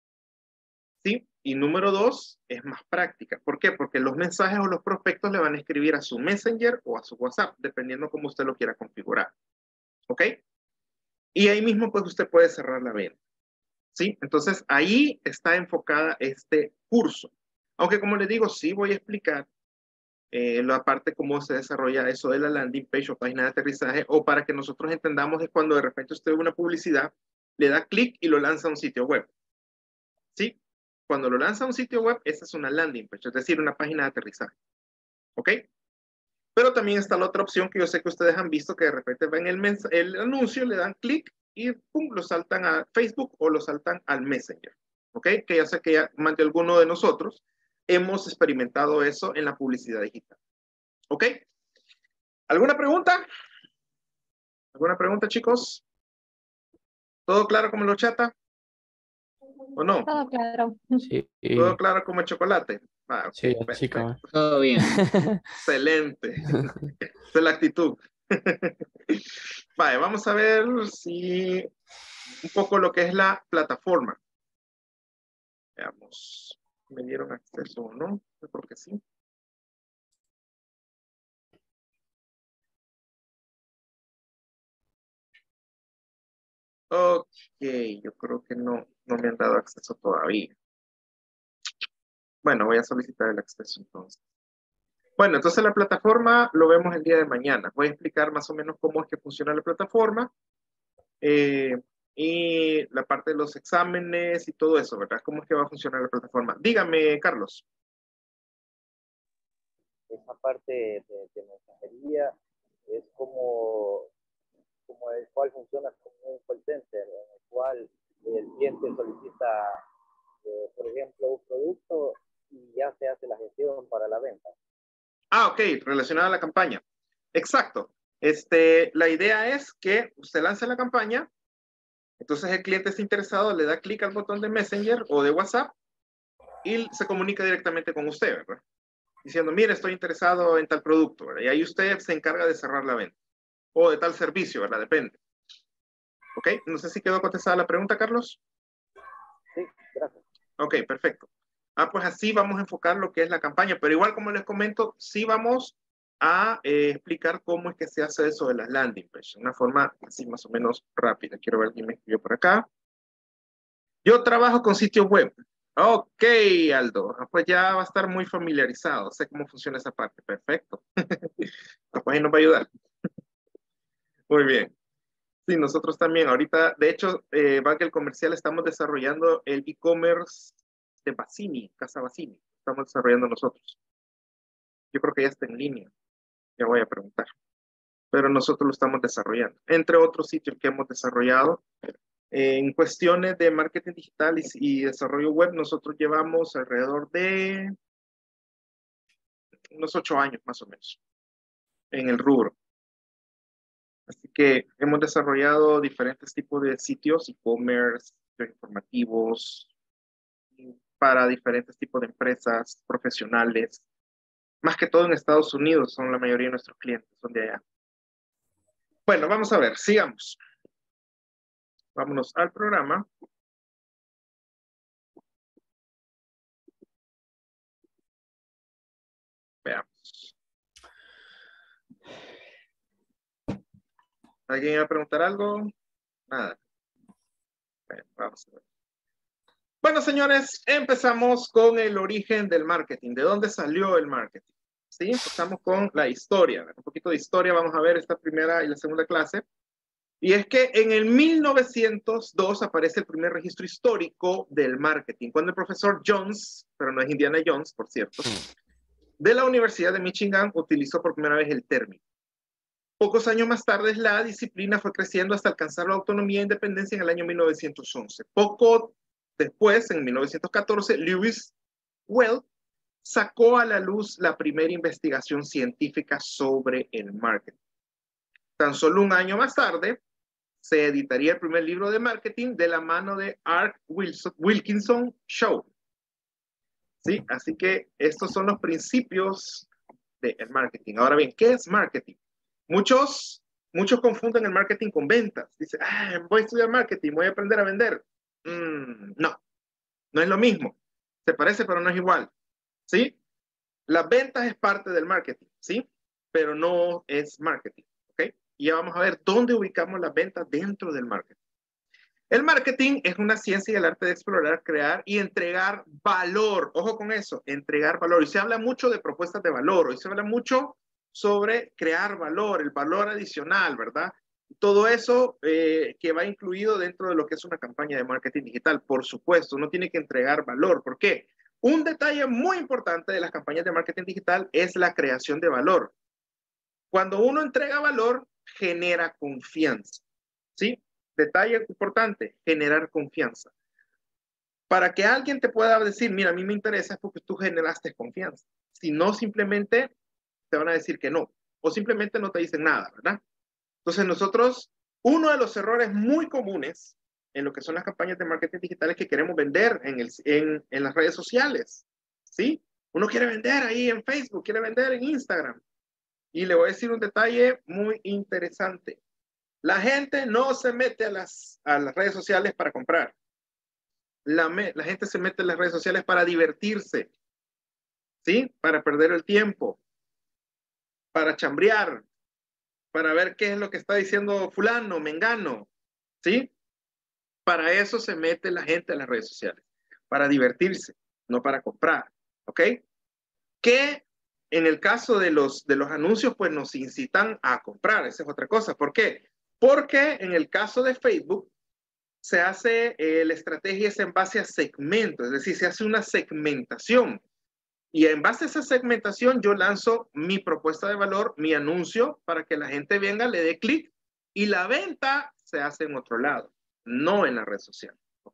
¿Sí? Y número dos, es más práctica. ¿Por qué? Porque los mensajes o los prospectos le van a escribir a su Messenger o a su WhatsApp, dependiendo cómo usted lo quiera configurar. ¿Ok? Y ahí mismo pues usted puede cerrar la venta. ¿Sí? Entonces, ahí está enfocada este curso. Aunque, como les digo, sí voy a explicar eh, la parte cómo se desarrolla eso de la landing page o página de aterrizaje, o para que nosotros entendamos es cuando de repente usted ve una publicidad, le da clic y lo lanza a un sitio web. ¿Sí? Cuando lo lanza a un sitio web, esa es una landing page, es decir, una página de aterrizaje. ¿Ok? Pero también está la otra opción que yo sé que ustedes han visto, que de repente ven el, el anuncio, le dan clic y pum, lo saltan a Facebook o lo saltan al Messenger. ¿Ok? Que ya sé que ya más de alguno de nosotros hemos experimentado eso en la publicidad digital. ¿Ok? ¿Alguna pregunta? ¿Alguna pregunta, chicos? ¿Todo claro como lo chata? ¿O no? Todo claro. Sí. ¿Todo claro como el chocolate? Ah, okay, Sí, perfecto. chica. Todo bien. Excelente. Esa es la actitud. Vale, vamos a ver si un poco lo que es la plataforma. Veamos. ¿Me dieron acceso o no? Yo creo que sí. Ok, yo creo que no, no me han dado acceso todavía. Bueno, voy a solicitar el acceso entonces. Bueno, entonces la plataforma lo vemos el día de mañana. Voy a explicar más o menos cómo es que funciona la plataforma eh, y la parte de los exámenes y todo eso, ¿verdad? ¿Cómo es que va a funcionar la plataforma? Dígame, Carlos. Esa parte de, de mensajería es como, como el cual funciona como un call center, en el cual el cliente solicita, eh, por ejemplo, un producto y ya se hace la gestión para la venta. Ah, ok, relacionada a la campaña. Exacto. Este, la idea es que usted lance la campaña, entonces el cliente está interesado, le da clic al botón de Messenger o de WhatsApp y se comunica directamente con usted, ¿verdad? diciendo, mire, estoy interesado en tal producto, ¿verdad? Y ahí usted se encarga de cerrar la venta. O de tal servicio, ¿verdad? Depende. ¿Ok? No sé si quedó contestada la pregunta, Carlos. Sí, gracias. Ok, perfecto. Ah, pues así vamos a enfocar lo que es la campaña, pero igual como les comento, sí vamos a eh, explicar cómo es que se hace eso de las landing pages, de una forma así más o menos rápida. Quiero ver quién me escribió por acá. Yo trabajo con sitios web. Ok, Aldo. Ah, pues ya va a estar muy familiarizado. Sé cómo funciona esa parte. Perfecto. Ah, pues ahí nos va a ayudar. Muy bien. Sí, nosotros también. Ahorita, de hecho, eh, va que el comercial estamos desarrollando el e-commerce de Bassini, Casa Bassini. Estamos desarrollando nosotros. Yo creo que ya está en línea. Ya voy a preguntar. Pero nosotros lo estamos desarrollando. Entre otros sitios que hemos desarrollado. Eh, en cuestiones de marketing digital y, y desarrollo web, nosotros llevamos alrededor de unos ocho años más o menos en el rubro. Así que hemos desarrollado diferentes tipos de sitios, e-commerce, informativos, para diferentes tipos de empresas, profesionales. Más que todo en Estados Unidos, son la mayoría de nuestros clientes, son de allá. Bueno, vamos a ver, sigamos. Vámonos al programa. Veamos. ¿Alguien iba a preguntar algo? Nada. Bueno, vamos a ver. Bueno, señores, empezamos con el origen del marketing. ¿De dónde salió el marketing? Sí, empezamos con la historia. Un poquito de historia vamos a ver esta primera y la segunda clase. Y es que en el mil novecientos dos aparece el primer registro histórico del marketing, cuando el profesor Jones, pero no es Indiana Jones, por cierto, de la Universidad de Michigan utilizó por primera vez el término. Pocos años más tarde, la disciplina fue creciendo hasta alcanzar la autonomía e independencia en el año mil novecientos once. Poco después, en mil novecientos catorce, Lewis Well sacó a la luz la primera investigación científica sobre el marketing. Tan solo un año más tarde, se editaría el primer libro de marketing de la mano de Art Wilson, Wilkinson Shaw. ¿Sí? Así que estos son los principios del marketing. Ahora bien, ¿qué es marketing? Muchos, muchos confunden el marketing con ventas. Dicen, ah, voy a estudiar marketing, voy a aprender a vender. Mm, no, no es lo mismo. Se parece, pero no es igual. ¿Sí? Las ventas es parte del marketing, ¿sí? Pero no es marketing, ¿ok? Y ya vamos a ver dónde ubicamos las ventas dentro del marketing. El marketing es una ciencia y el arte de explorar, crear y entregar valor. Ojo con eso, entregar valor. Y se habla mucho de propuestas de valor. Hoy se habla mucho sobre crear valor, el valor adicional, ¿verdad? Todo eso eh, que va incluido dentro de lo que es una campaña de marketing digital. Por supuesto, uno tiene que entregar valor. ¿Por qué? Un detalle muy importante de las campañas de marketing digital es la creación de valor. Cuando uno entrega valor, genera confianza. ¿Sí? Detalle importante, generar confianza. Para que alguien te pueda decir, mira, a mí me interesa, es porque tú generaste confianza. Si no, simplemente te van a decir que no. O simplemente no te dicen nada, ¿verdad? Entonces nosotros, uno de los errores muy comunes en lo que son las campañas de marketing digital es que queremos vender en, el, en, en las redes sociales. ¿Sí? Uno quiere vender ahí en Facebook, quiere vender en Instagram. Y le voy a decir un detalle muy interesante. La gente no se mete a las, a las redes sociales para comprar. La, me, la gente se mete en las redes sociales para divertirse, ¿sí? Para perder el tiempo, para chambrear, para ver qué es lo que está diciendo fulano, mengano, ¿sí? Para eso se mete la gente a las redes sociales, para divertirse, no para comprar, ¿ok? Que en el caso de los, de los anuncios, pues nos incitan a comprar, esa es otra cosa. ¿Por qué? Porque en el caso de Facebook, se hace, eh, la estrategia es en base a segmentos, es decir, se hace una segmentación. Y en base a esa segmentación, yo lanzo mi propuesta de valor, mi anuncio, para que la gente venga, le dé clic, y la venta se hace en otro lado, no en la red social, ¿ok?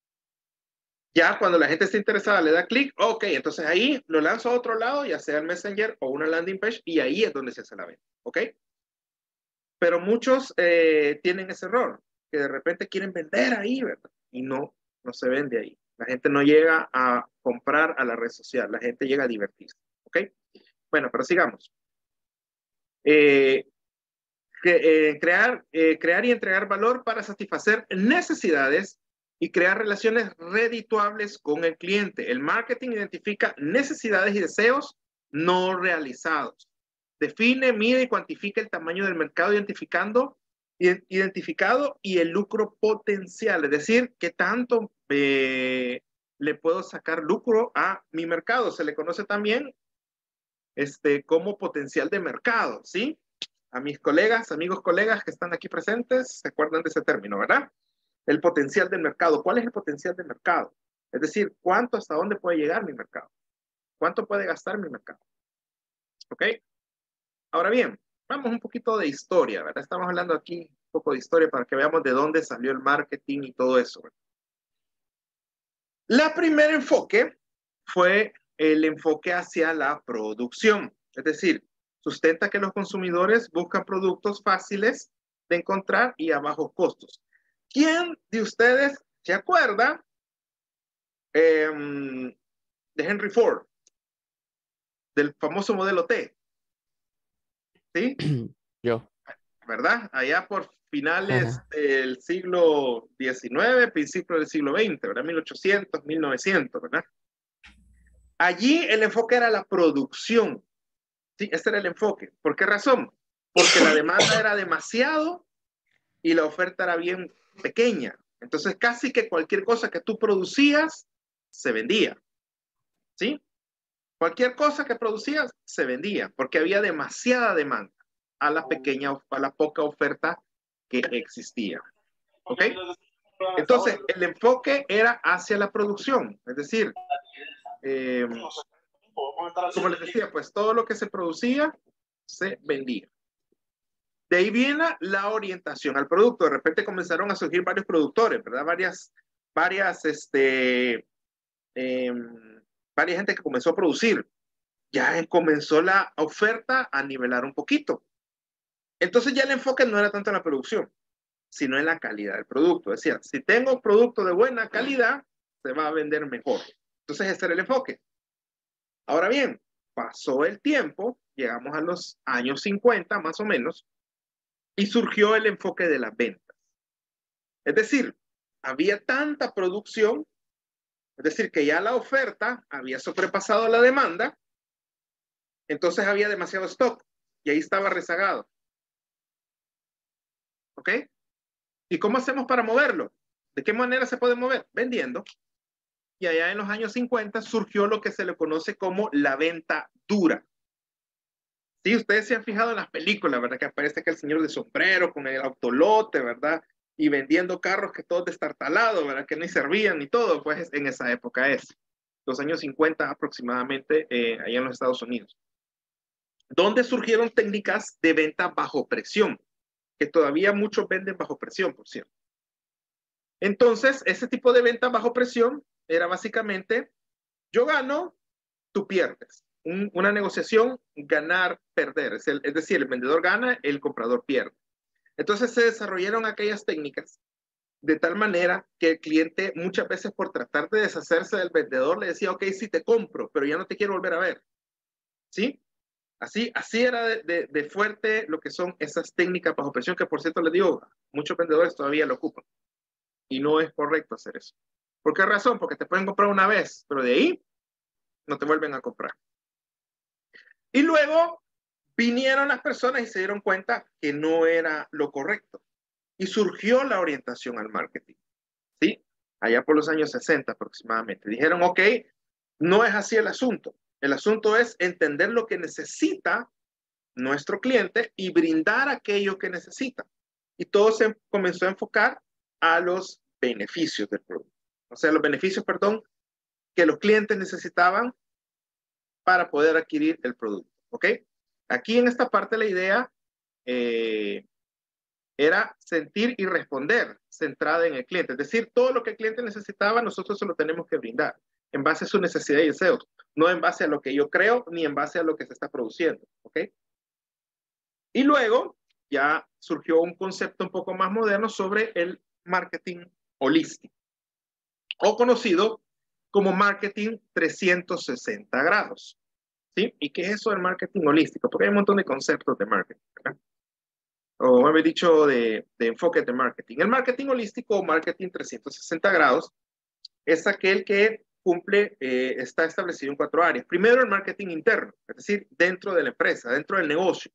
Ya cuando la gente está interesada, le da clic, ok, entonces ahí lo lanzo a otro lado, ya sea el Messenger o una landing page, y ahí es donde se hace la venta, ¿ok? Pero muchos eh, tienen ese error, que de repente quieren vender ahí, ¿verdad? Y no, no se vende ahí. La gente no llega a comprar a la red social, la gente llega a divertirse, ¿Ok? Bueno, pero sigamos. Eh, que, eh, crear, eh, crear y entregar valor para satisfacer necesidades y crear relaciones redituables con el cliente. El marketing identifica necesidades y deseos no realizados. Define, mide y cuantifica el tamaño del mercado identificando, identificado y el lucro potencial. Es decir, qué tanto eh, le puedo sacar lucro a mi mercado. Se le conoce también este, como potencial de mercado, ¿sí? A mis colegas, amigos colegas que están aquí presentes, se acuerdan de ese término, ¿verdad? El potencial del mercado. ¿Cuál es el potencial del mercado? Es decir, ¿cuánto hasta dónde puede llegar mi mercado? ¿Cuánto puede gastar mi mercado? ¿Ok? Ahora bien, vamos un poquito de historia, ¿verdad? Estamos hablando aquí un poco de historia para que veamos de dónde salió el marketing y todo eso, ¿verdad? La primer enfoque fue el enfoque hacia la producción. Es decir, sustenta que los consumidores buscan productos fáciles de encontrar y a bajos costos. ¿Quién de ustedes se acuerda eh, de Henry Ford? Del famoso modelo T. ¿Sí? Yo. ¿Verdad? Allá por finales Ajá. del siglo diecinueve, principios del siglo veinte, ¿verdad? mil ochocientos, mil novecientos, ¿verdad? Allí el enfoque era la producción. Sí, este era el enfoque. ¿Por qué razón? Porque la demanda era demasiado y la oferta era bien pequeña. Entonces casi que cualquier cosa que tú producías se vendía. ¿Sí? Cualquier cosa que producías se vendía porque había demasiada demanda a la pequeña, a la poca oferta que existía. ¿Ok? Entonces, el enfoque era hacia la producción. Es decir, eh, como les decía, pues todo lo que se producía se vendía. De ahí viene la orientación al producto. De repente comenzaron a surgir varios productores, ¿verdad? Varias, varias, este, eh, varias gente que comenzó a producir. Ya comenzó la oferta a nivelar un poquito. Entonces ya el enfoque no era tanto en la producción, sino en la calidad del producto. Es decir, si tengo un producto de buena calidad, se va a vender mejor. Entonces ese era el enfoque. Ahora bien, pasó el tiempo, llegamos a los años cincuenta más o menos, y surgió el enfoque de las ventas. Es decir, había tanta producción, es decir, que ya la oferta había sobrepasado la demanda, entonces había demasiado stock y ahí estaba rezagado. ¿Ok? ¿Y cómo hacemos para moverlo? ¿De qué manera se puede mover? Vendiendo. Y allá en los años cincuenta surgió lo que se le conoce como la venta dura. Sí, ustedes se han fijado en las películas, ¿verdad? Que aparece que el señor de sombrero con el autolote, ¿verdad? Y vendiendo carros que todos destartalados, ¿verdad? Que ni servían ni todo, pues en esa época es. Los años cincuenta aproximadamente, eh, allá en los Estados Unidos. Donde surgieron técnicas de venta bajo presión, que todavía muchos venden bajo presión, por cierto. Entonces, ese tipo de venta bajo presión era básicamente, yo gano, tú pierdes. Un, una negociación, ganar, perder. Es, el, es decir, el vendedor gana, el comprador pierde. Entonces se desarrollaron aquellas técnicas de tal manera que el cliente muchas veces por tratar de deshacerse del vendedor le decía, ok, sí te compro, pero ya no te quiero volver a ver. ¿Sí? Así, así era de, de, de fuerte lo que son esas técnicas bajo presión, que por cierto les digo, muchos vendedores todavía lo ocupan. Y no es correcto hacer eso. ¿Por qué razón? Porque te pueden comprar una vez, pero de ahí no te vuelven a comprar. Y luego vinieron las personas y se dieron cuenta que no era lo correcto. Y surgió la orientación al marketing. ¿Sí? Allá por los años sesenta aproximadamente. Dijeron, ok, no es así el asunto. El asunto es entender lo que necesita nuestro cliente y brindar aquello que necesita. Y todo se comenzó a enfocar a los beneficios del producto. O sea, los beneficios, perdón, que los clientes necesitaban para poder adquirir el producto. ¿Ok? Aquí en esta parte la idea eh, era sentir y responder centrada en el cliente. Es decir, todo lo que el cliente necesitaba, nosotros se lo tenemos que brindar en base a su necesidad y deseos, no en base a lo que yo creo ni en base a lo que se está produciendo. ¿Ok? Y luego ya surgió un concepto un poco más moderno sobre el marketing holístico, o conocido como marketing trescientos sesenta grados. ¿Sí? ¿Y qué es eso del marketing holístico? Porque hay un montón de conceptos de marketing, ¿verdad? O me he dicho de, de enfoques de marketing. El marketing holístico o marketing trescientos sesenta grados es aquel que cumple, eh, está establecido en cuatro áreas. Primero, el marketing interno, es decir, dentro de la empresa, dentro del negocio.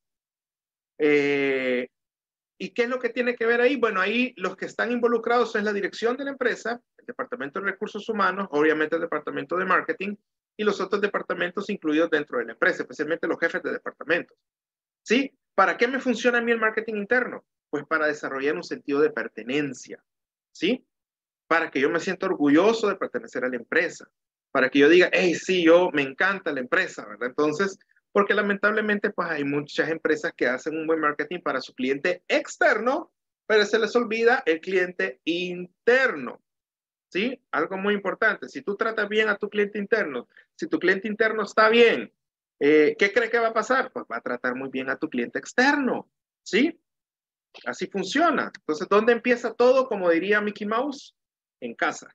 Eh, ¿Y qué es lo que tiene que ver ahí? Bueno, ahí los que están involucrados es la dirección de la empresa, el departamento de recursos humanos, obviamente el departamento de marketing y los otros departamentos incluidos dentro de la empresa, especialmente los jefes de departamentos. ¿Sí? ¿Para qué me funciona a mí el marketing interno? Pues para desarrollar un sentido de pertenencia. ¿Sí? Para que yo me sienta orgulloso de pertenecer a la empresa. Para que yo diga, hey, sí, yo me encanta la empresa, ¿verdad? Entonces, porque lamentablemente pues hay muchas empresas que hacen un buen marketing para su cliente externo, pero se les olvida el cliente interno. ¿Sí? Algo muy importante. Si tú tratas bien a tu cliente interno, si tu cliente interno está bien, eh, ¿qué cree que va a pasar? Pues va a tratar muy bien a tu cliente externo. ¿Sí? Así funciona. Entonces, ¿dónde empieza todo? Como diría Mickey Mouse, en casa.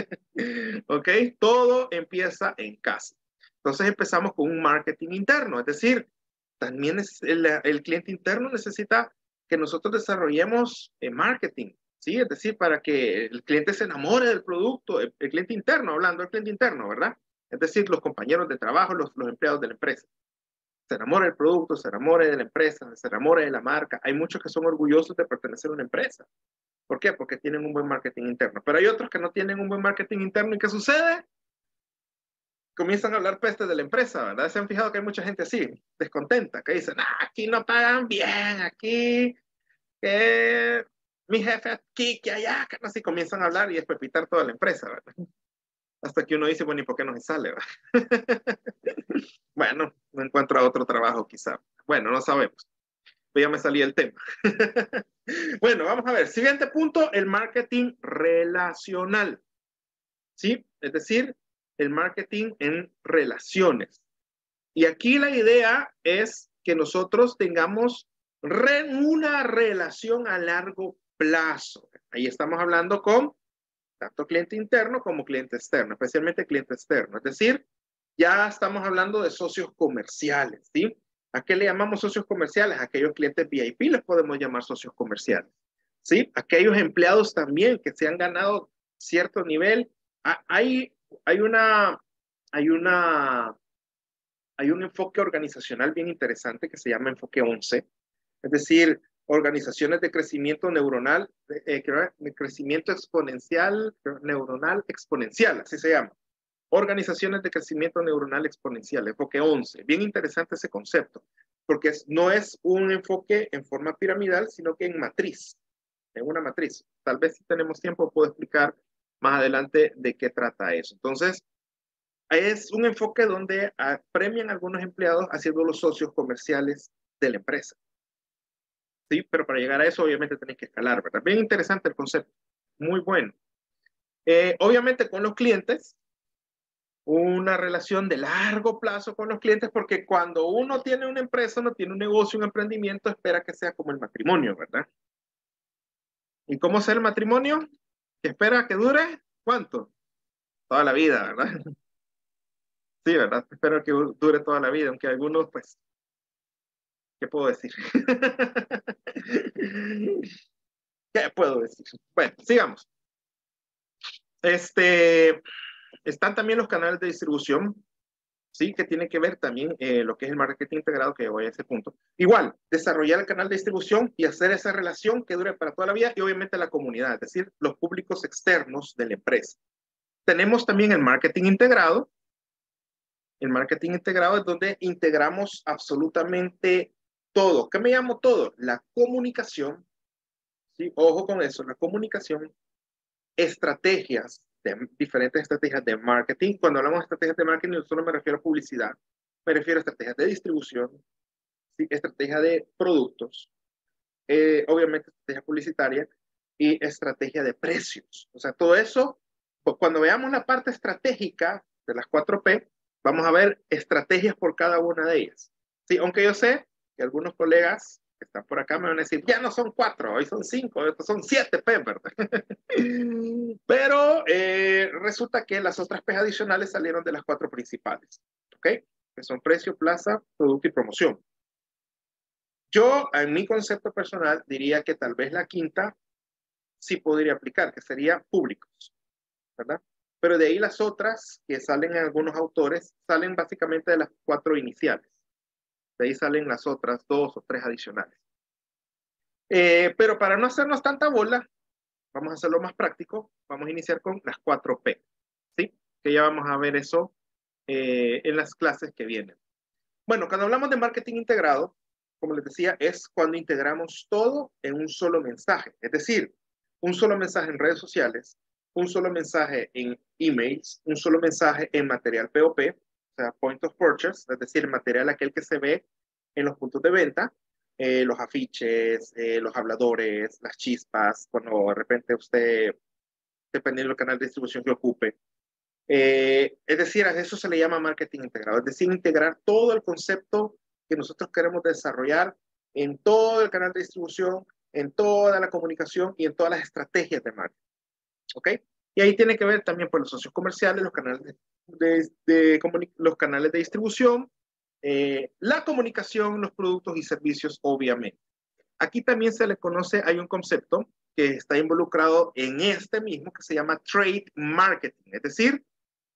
¿Ok? Todo empieza en casa. Entonces empezamos con un marketing interno, es decir, también es el, el cliente interno necesita que nosotros desarrollemos el marketing, ¿sí? Es decir, para que el cliente se enamore del producto, el, el cliente interno, hablando del cliente interno, ¿verdad? Es decir, los compañeros de trabajo, los, los empleados de la empresa. Se enamore del producto, se enamore de la empresa, se enamore de la marca. Hay muchos que son orgullosos de pertenecer a una empresa. ¿Por qué? Porque tienen un buen marketing interno. Pero hay otros que no tienen un buen marketing interno. ¿Y qué sucede? Comienzan a hablar pestes de la empresa, ¿verdad? Se han fijado que hay mucha gente así, descontenta, que dicen, ah, aquí no pagan bien, aquí, que mi jefe aquí, que allá, que no sé, comienzan a hablar y es pepitar toda la empresa, ¿verdad? Hasta que uno dice, bueno, ¿y por qué no se sale, ¿verdad? Bueno, no encuentro otro trabajo quizá. Bueno, no sabemos. Pues ya me salí el tema. Bueno, vamos a ver. Siguiente punto, el marketing relacional. ¿Sí? Es decir, el marketing en relaciones. Y aquí la idea es que nosotros tengamos re una relación a largo plazo. Ahí estamos hablando con tanto cliente interno como cliente externo, especialmente cliente externo. Es decir, ya estamos hablando de socios comerciales, ¿sí? ¿A qué le llamamos socios comerciales? A aquellos clientes V I P les podemos llamar socios comerciales, ¿sí? Aquellos empleados también que se han ganado cierto nivel. Hay, hay, una, hay, una, hay un enfoque organizacional bien interesante que se llama enfoque once, es decir, organizaciones de crecimiento neuronal, eh, de crecimiento exponencial, neuronal exponencial, así se llama. Organizaciones de crecimiento neuronal exponencial, enfoque once. Bien interesante ese concepto, porque es, no es un enfoque en forma piramidal, sino que en matriz, en una matriz. Tal vez si tenemos tiempo puedo explicar más adelante de qué trata eso. Entonces, es un enfoque donde a, premian a algunos empleados haciendo los socios comerciales de la empresa. Sí, pero para llegar a eso obviamente tenéis que escalar, ¿verdad? Bien interesante el concepto, muy bueno. Eh, obviamente con los clientes, una relación de largo plazo con los clientes, porque cuando uno tiene una empresa, uno tiene un negocio, un emprendimiento, espera que sea como el matrimonio, ¿verdad? ¿Y cómo es el matrimonio? Que espera que dure, ¿cuánto? Toda la vida, ¿verdad? Sí, ¿verdad? Espero que dure toda la vida, aunque algunos, pues, ¿qué puedo decir? ¿Qué puedo decir? Bueno, sigamos. Este, están también los canales de distribución, ¿sí? Que tiene que ver también eh, lo que es el marketing integrado, que voy a ese punto. Igual, desarrollar el canal de distribución y hacer esa relación que dure para toda la vida y obviamente la comunidad, es decir, los públicos externos de la empresa. Tenemos también el marketing integrado. El marketing integrado es donde integramos absolutamente todo. ¿Qué me llamo todo? La comunicación, ¿sí? Ojo con eso, la comunicación, estrategias, de, diferentes estrategias de marketing. Cuando hablamos de estrategias de marketing, no solo me refiero a publicidad, me refiero a estrategias de distribución, ¿sí? Estrategia de productos, eh, obviamente estrategia publicitaria y estrategia de precios. O sea, todo eso, pues cuando veamos la parte estratégica de las cuatro P, vamos a ver estrategias por cada una de ellas. Sí, aunque yo sé que algunos colegas que están por acá me van a decir, ya no son cuatro, hoy son cinco, estos son siete P, ¿verdad? Pero eh, resulta que las otras P adicionales salieron de las cuatro principales, ¿ok? que son precio, plaza, producto y promoción. Yo, en mi concepto personal, diría que tal vez la quinta sí podría aplicar, que sería públicos, ¿verdad? Pero de ahí las otras que salen en algunos autores, salen básicamente de las cuatro iniciales. De ahí salen las otras dos o tres adicionales. Eh, pero para no hacernos tanta bola, vamos a hacerlo más práctico, vamos a iniciar con las cuatro P, ¿sí? Que ya vamos a ver eso eh, en las clases que vienen. Bueno, cuando hablamos de marketing integrado, como les decía, es cuando integramos todo en un solo mensaje. Es decir, un solo mensaje en redes sociales, un solo mensaje en emails, un solo mensaje en material P O P, o sea, point of purchase, es decir, material aquel que se ve en los puntos de venta, eh, los afiches, eh, los habladores, las chispas, cuando de repente usted, dependiendo del canal de distribución que ocupe. Eh, es decir, a eso se le llama marketing integrado, es decir, integrar todo el concepto que nosotros queremos desarrollar en todo el canal de distribución, en toda la comunicación y en todas las estrategias de marketing. ¿Ok? Y ahí tiene que ver también por los socios comerciales, los canales de, de, de, los canales de distribución, eh, la comunicación, los productos y servicios, obviamente. Aquí también se le conoce, hay un concepto que está involucrado en este mismo que se llama trade marketing, es decir,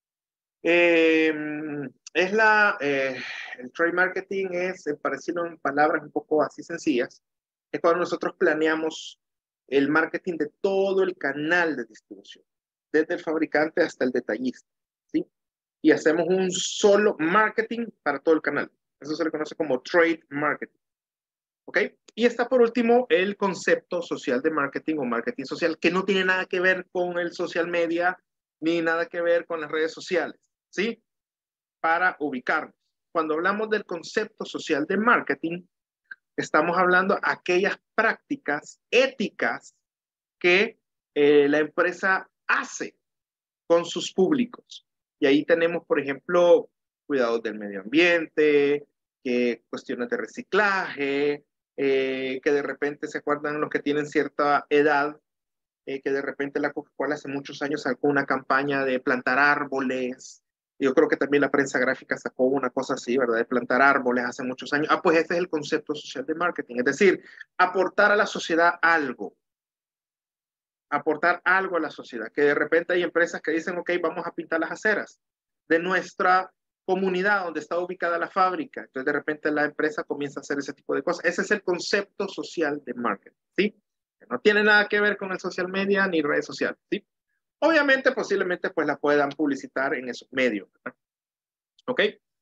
eh, es la, eh, el trade marketing es, para decirlo en palabras un poco así sencillas, es cuando nosotros planeamos el marketing de todo el canal de distribución, desde el fabricante hasta el detallista, ¿sí? Y hacemos un solo marketing para todo el canal. Eso se le conoce como trade marketing. ¿Ok? Y está por último el concepto social de marketing o marketing social, que no tiene nada que ver con el social media, ni nada que ver con las redes sociales, ¿sí? Para ubicarnos. Cuando hablamos del concepto social de marketing, estamos hablando de aquellas prácticas éticas que eh, la empresa hace con sus públicos. Y ahí tenemos, por ejemplo, cuidados del medio ambiente, que cuestiones de reciclaje, eh, que de repente se acuerdan los que tienen cierta edad, eh, que de repente la Coca-Cola hace muchos años sacó una campaña de plantar árboles. Yo creo que también la prensa gráfica sacó una cosa así, ¿verdad? De plantar árboles hace muchos años. Ah, pues ese es el concepto social de marketing, es decir, aportar a la sociedad algo. Aportar algo a la sociedad, que de repente hay empresas que dicen, ok, vamos a pintar las aceras de nuestra comunidad donde está ubicada la fábrica. Entonces de repente la empresa comienza a hacer ese tipo de cosas. Ese es el concepto social de marketing, ¿sí? Que no tiene nada que ver con el social media ni redes sociales, ¿sí? Obviamente, posiblemente, pues la puedan publicitar en esos medios, ¿verdad? ¿Ok?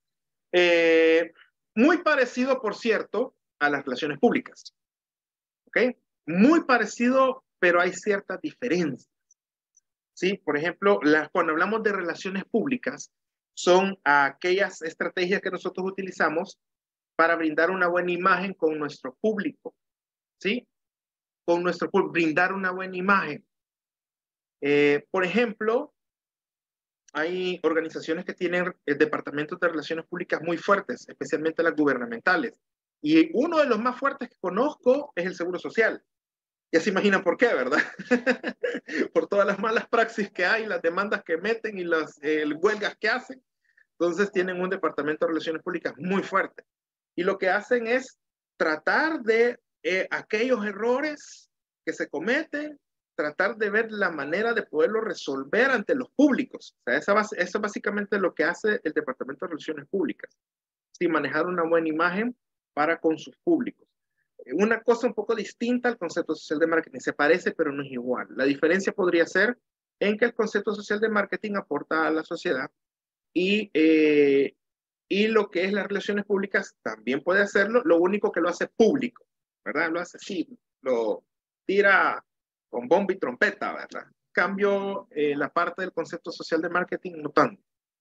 Eh, muy parecido, por cierto, a las relaciones públicas, ¿ok? Muy parecido, pero hay ciertas diferencias, ¿sí? Por ejemplo, las, cuando hablamos de relaciones públicas, son aquellas estrategias que nosotros utilizamos para brindar una buena imagen con nuestro público, ¿sí? Con nuestro público, brindar una buena imagen. Eh, por ejemplo, hay organizaciones que tienen departamentos de relaciones públicas muy fuertes, especialmente las gubernamentales. Y uno de los más fuertes que conozco es el Seguro Social. Ya se imaginan por qué, ¿verdad? Por todas las malas praxis que hay, las demandas que meten y las eh, huelgas que hacen. Entonces tienen un departamento de relaciones públicas muy fuerte. Y lo que hacen es tratar de eh, aquellos errores que se cometen, tratar de ver la manera de poderlo resolver ante los públicos. O sea, esa, eso es básicamente lo que hace el Departamento de Relaciones Públicas. Sí, manejar una buena imagen para con sus públicos. Una cosa un poco distinta al concepto social de marketing. Se parece, pero no es igual. La diferencia podría ser en que el concepto social de marketing aporta a la sociedad y, eh, y lo que es las relaciones públicas también puede hacerlo. Lo único que lo hace público, ¿verdad? Lo hace así, lo tira con bomba y trompeta, ¿verdad? Cambio eh, la parte del concepto social de marketing no tanto.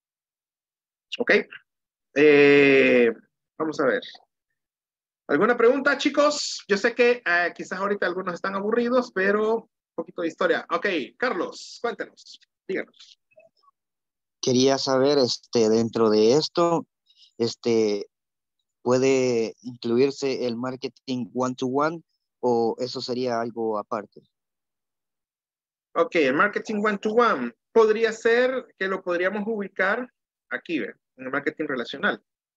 ¿Ok? Eh, vamos a ver. ¿Alguna pregunta, chicos? Yo sé que eh, quizás ahorita algunos están aburridos, pero un poquito de historia. Ok, Carlos, cuéntenos, díganos. Quería saber, este, dentro de esto, este, ¿puede incluirse el marketing one-to-one o eso sería algo aparte? Ok, el marketing one-to-one podría ser que lo podríamos ubicar aquí, ¿ve? En el marketing relacional.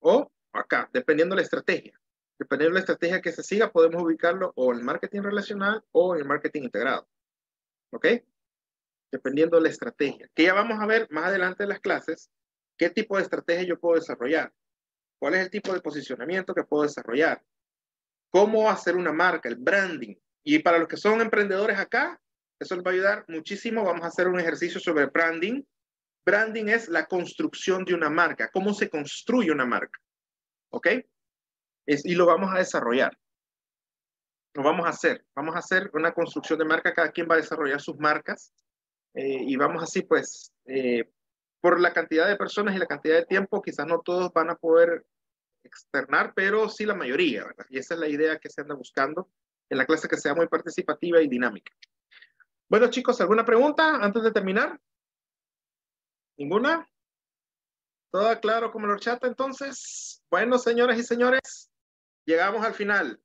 o acá, dependiendo de la estrategia. Dependiendo de la estrategia que se siga, podemos ubicarlo o en el marketing relacional o en el marketing integrado. ¿Ok? Dependiendo de la estrategia. Que ya vamos a ver más adelante en las clases qué tipo de estrategia yo puedo desarrollar. ¿Cuál es el tipo de posicionamiento que puedo desarrollar? ¿Cómo hacer una marca? El branding. Y para los que son emprendedores acá, eso les va a ayudar muchísimo. Vamos a hacer un ejercicio sobre branding. Branding es la construcción de una marca. ¿Cómo se construye una marca? ¿Ok? Es, y lo vamos a desarrollar. Lo vamos a hacer. Vamos a hacer una construcción de marca. Cada quien va a desarrollar sus marcas. Eh, y vamos así, pues, eh, por la cantidad de personas y la cantidad de tiempo, quizás no todos van a poder externar, pero sí la mayoría, ¿verdad? Y esa es la idea que se anda buscando en la clase, que sea muy participativa y dinámica. Bueno, chicos, ¿alguna pregunta antes de terminar? ¿Ninguna? ¿Todo claro como la horchata, entonces? Bueno, señoras y señores, llegamos al final.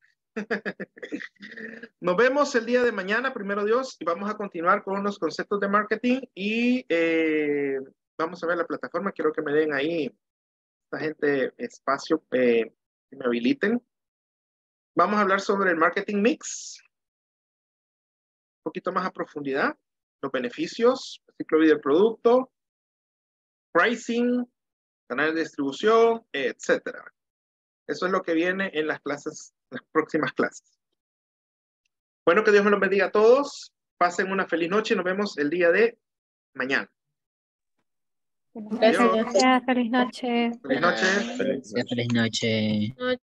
Nos vemos el día de mañana, primero Dios, y vamos a continuar con los conceptos de marketing y eh, vamos a ver la plataforma. Quiero que me den ahí, esta gente, espacio, eh, que me habiliten. Vamos a hablar sobre el marketing mix, un poquito más a profundidad, los beneficios, el ciclo de vida del producto, pricing, canales de distribución, etcétera. Eso es lo que viene en las clases, las próximas clases. Bueno, que Dios me los bendiga a todos. Pasen una feliz noche y nos vemos el día de mañana. Gracias, feliz noche. Feliz noche. Feliz noche.